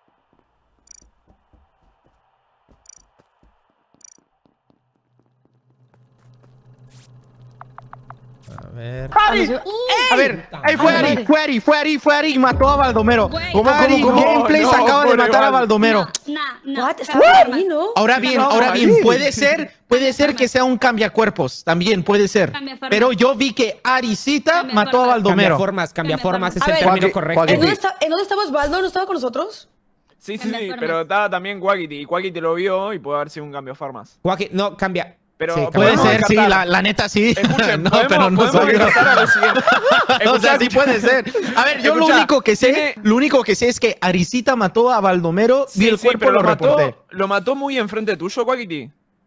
A ver. A ver, ahí fue Ari y mató a Baldomero. ¿Cómo? Gameplays acaba de matar a Baldomero. No. Estaba ahí, ¿no? Ahora bien, puede ser que sea un cambiacuerpos, también puede ser. Cambiaformas. Pero yo vi que Aricita mató a Baldomero. Cambia formas es A el ver, término correcto. ¿En dónde estaba Osvaldo? ¿No estaba con nosotros? Sí, Cambiaformas. pero estaba también Quackity. Y Quackity lo vio y puede haber sido un cambio de formas. No, cambia. Pero Sí, Puede podemos ser, sí, descartar. la neta sí. Escuchen, No, podemos, pero no podemos soy yo. descartar a lo siguiente. O sea, sí puede ser. A ver, yo Escucha, lo único que sé es que Aricita mató a Baldomero, vi el cuerpo, pero lo reporté. lo mató muy enfrente tuyo, Quackity.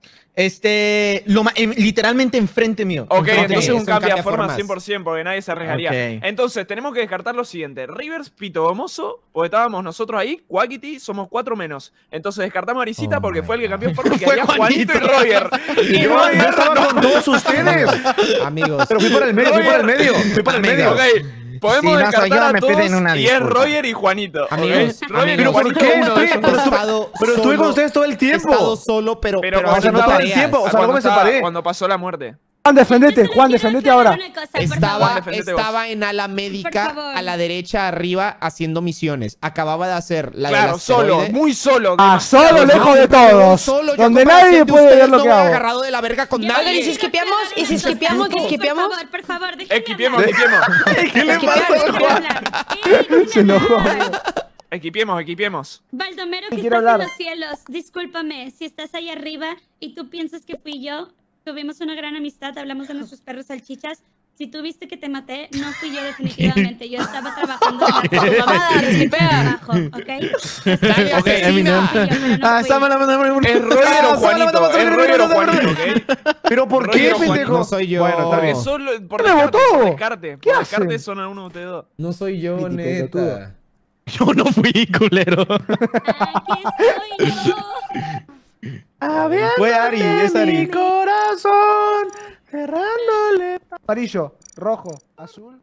Literalmente enfrente mío. Ok, Enfrente entonces mío. un cambia formas 100% porque nadie se arriesgaría. Ok. Entonces, tenemos que descartar lo siguiente. Rivers, Pito Gomoso, porque estábamos nosotros ahí, Quackity, somos 4 menos. Entonces descartamos a Aricita porque fue el que cambió forma que Fue haría Juanito y Roger. Y Yo Roger estaba con todos ustedes. Amigos. Pero fui para el medio, fui para el medio. Ok, podemos Si no soy descartar yo, a me todos piden una y es disculpa. Roger y Juanito. ¿ok? Amigos, Roger y amigos, Juanito. ¿por qué? uno de Estoy- esos. pero estuve con ustedes todo el He tiempo. estado solo, pero Pero o sea, haciendo no todo el tareas. tiempo. O sea, luego me Cuando separé. cuando pasó la muerte. Juan, defendete ahora. defendete vos. Estaba en ala médica, Por favor. a la derecha arriba, haciendo misiones. Acababa de hacer la Claro, del solo, asteroide. muy solo. Solo, lejos de todos. Solo, yo Donde en nadie comparación de puede ver ustedes lo no que voy hago. agarrado de la verga con Oigan, ¿y nadie. si esquipeamos? Por favor, déjenme Equipiemos, hablar. equipiemos. ¿Qué le Esquipear, pasa? esquipear. hablar. Déjenme Se enojó. hablar. Equipiemos. Baldomero, que quiero estás hablar. en los cielos, discúlpame, si estás ahí arriba y tú piensas que fui yo, tuvimos una gran amistad, hablamos de nuestros perros salchichas. Si tú viste que te maté, no fui yo definitivamente. Yo estaba trabajando en la Mamada, esquipea. trabajo, ¿ok? Dale, Ok, asesina. pero no fui. Estaba la Es Roger o Juanito. Es Roger o Juanito, ¿ok? ¿Pero por qué, Roger, pendejo? No soy yo. Bueno, está bien. Solo por ¿Qué le descarte, votó? por descarte. ¿Qué Por hacen? descarte son a uno de ustedes dos. No soy yo, Piti, neta. pelotudo. Yo no fui, culero. Aquí estoy yo. Fue Ari, es Ari. corazón, cerrándole. Amarillo, rojo, azul.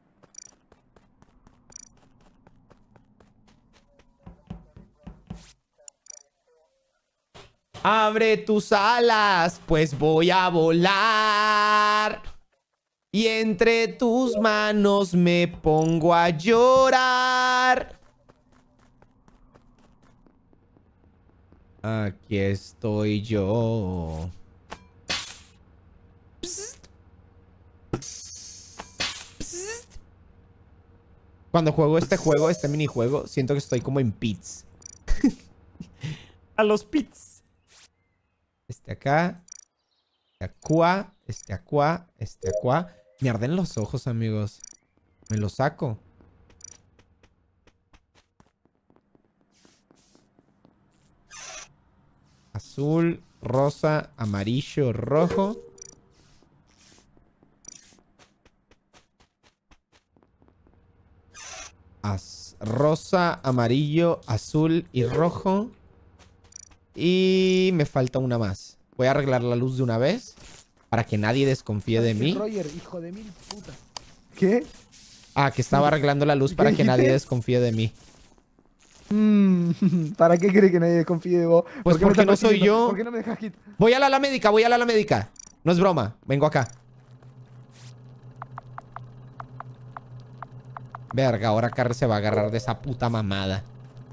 Abre tus alas, pues voy a volar. Y entre tus manos me pongo a llorar. Aquí estoy yo. Psst. Psst. Cuando juego este juego, este minijuego, siento que estoy como en pits. A los pits. este acá. Este acá. Me arden los ojos, amigos. Me los saco. Azul, rosa, amarillo, rojo. Rosa, amarillo, azul y rojo. Y me falta una más. Voy a arreglar la luz de una vez para que nadie desconfíe de mí. Roger, hijo de mil puta. ¿Qué? Ah, que estaba arreglando la luz para que nadie desconfíe de mí. ¿Para qué cree que nadie desconfíe de vos? Pues porque no soy yo. ¿Por qué no me dejas hit? Voy a la médica, médica. No es broma, vengo acá. Verga, ahora Carl se va a agarrar de esa puta mamada.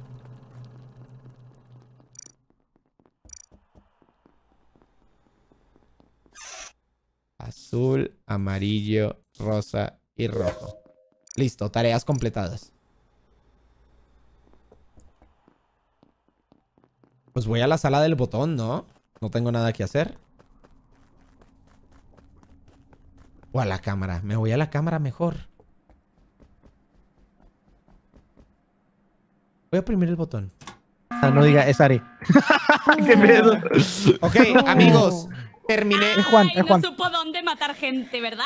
Azul, amarillo, rosa y rojo. Listo, tareas completadas. Pues voy a la sala del botón, ¿no? No tengo nada que hacer. O a la cámara. Me voy a la cámara mejor. Voy a oprimir el botón. No diga, es Ari. ¿Qué pedo? Ok, amigos. Terminé. Es Juan, es Juan. No supo dónde matar gente, ¿verdad?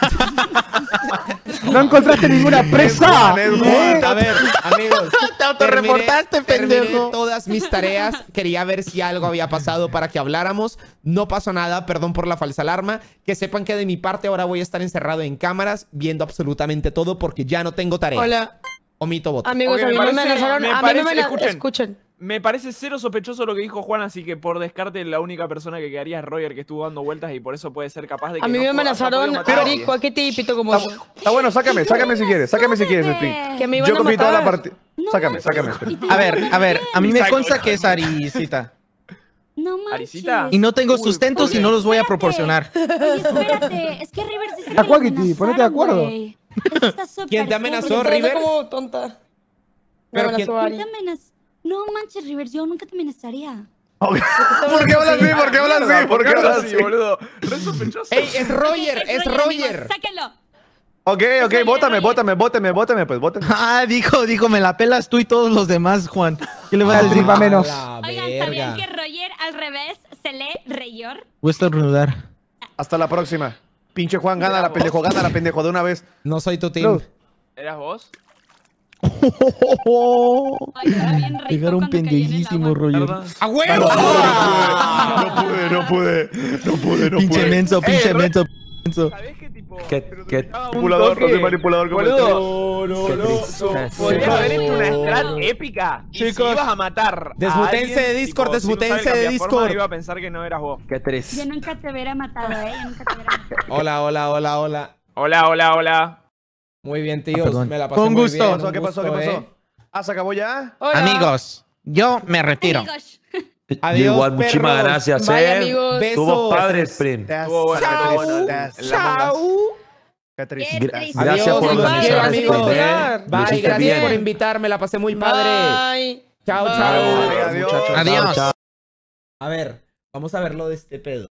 No encontraste ninguna presa. A ver, amigos. Te autorreportaste, pendejo. Terminé todas mis tareas. Quería ver si algo había pasado para que habláramos. No pasó nada, perdón por la falsa alarma. Que sepan que de mi parte ahora voy a estar encerrado en cámaras viendo absolutamente todo porque ya no tengo tarea. Hola. Omito voto. Amigos, Ok, a mí me amenazaron. escuchen. Escuchen. Me parece cero sospechoso lo que dijo Juan, así que por descarte la única persona que quedaría es Roger, que estuvo dando vueltas y por eso puede ser capaz de que A mí me amenazaron Ari, Quackity y Pito como eso. Está bueno, sácame si quieres, Spring. Que me iban Yo a compí toda la matar. partida. Sácame, Spring. A ver, a mí me consta que es Arisita. No manches. ¿Arisita? Y no tengo sustentos y no los voy a proporcionar. Oye, espérate. Es que Rivers dice que A la Quackity, ponete de amenazaron, acuerdo. güey. Eso está súper ¿Quién te heavy. amenazó, Estoy River? como tonta. Me Pero amenazó ¿Quién Ari. te amenazó? No manches, Rivers, yo nunca te amenazaría. ¿Por qué hablas así? ¿Por qué hablas así? ¿Por qué hablas así? boludo? Re sospechoso. ¡Ey, es Roger! ¡Es Roger! Sáquenlo. Ok, bótame, pues, bótame. Ah, dijo, me la pelas tú y todos los demás, Juan. ¿Qué le voy a decir? tripa menos. La Oigan, verga. ¿sabían que Roger al revés se lee Reyor? Voy a estornudar. Hasta la próxima. Pinche Juan, gana la pendejo, de una vez. No soy tu team. ¿Eras vos? Ay, era bien rico Llegaron cuando caí en el pendejísimo, agua. Roger. ¿Verdad? ¡A huevo! No pude. Pinche menso. ¿Sabés qué tipo? ¿Qué? Manipulador, no soy manipulador como Boludo, podrías haber hecho una strat épica. Y si Chicos, ibas a matar desmutense a alguien, de Discord, tipo, si no desmutense sabe de cambiar forma, Discord. iba a pensar que no eras vos. ¿Qué tres? Yo nunca te hubiera matado, Yo nunca te hubiera matado. Hola. Hola. Muy bien, tíos. perdón. Me la pasé Con muy gusto. bien. ¿Qué pasó? Ah, ¿se acabó ya? Hola. Amigos, yo me retiro. Amigos. Adiós, Igual, muchísimas perros. gracias, Bye, amigos. Estuvo Besos. padre, Sprint. Estuvo bueno, Chao. Qué triste. Qué triste. Gracias Adiós, por los organizar quiero, este amigos. evento. Lo Bye, hiciste gracias bien. por invitarme. La pasé muy padre. Bye. Chao, Bye. chao. Adiós. Adiós. Chao. A ver, vamos a ver lo de este pedo.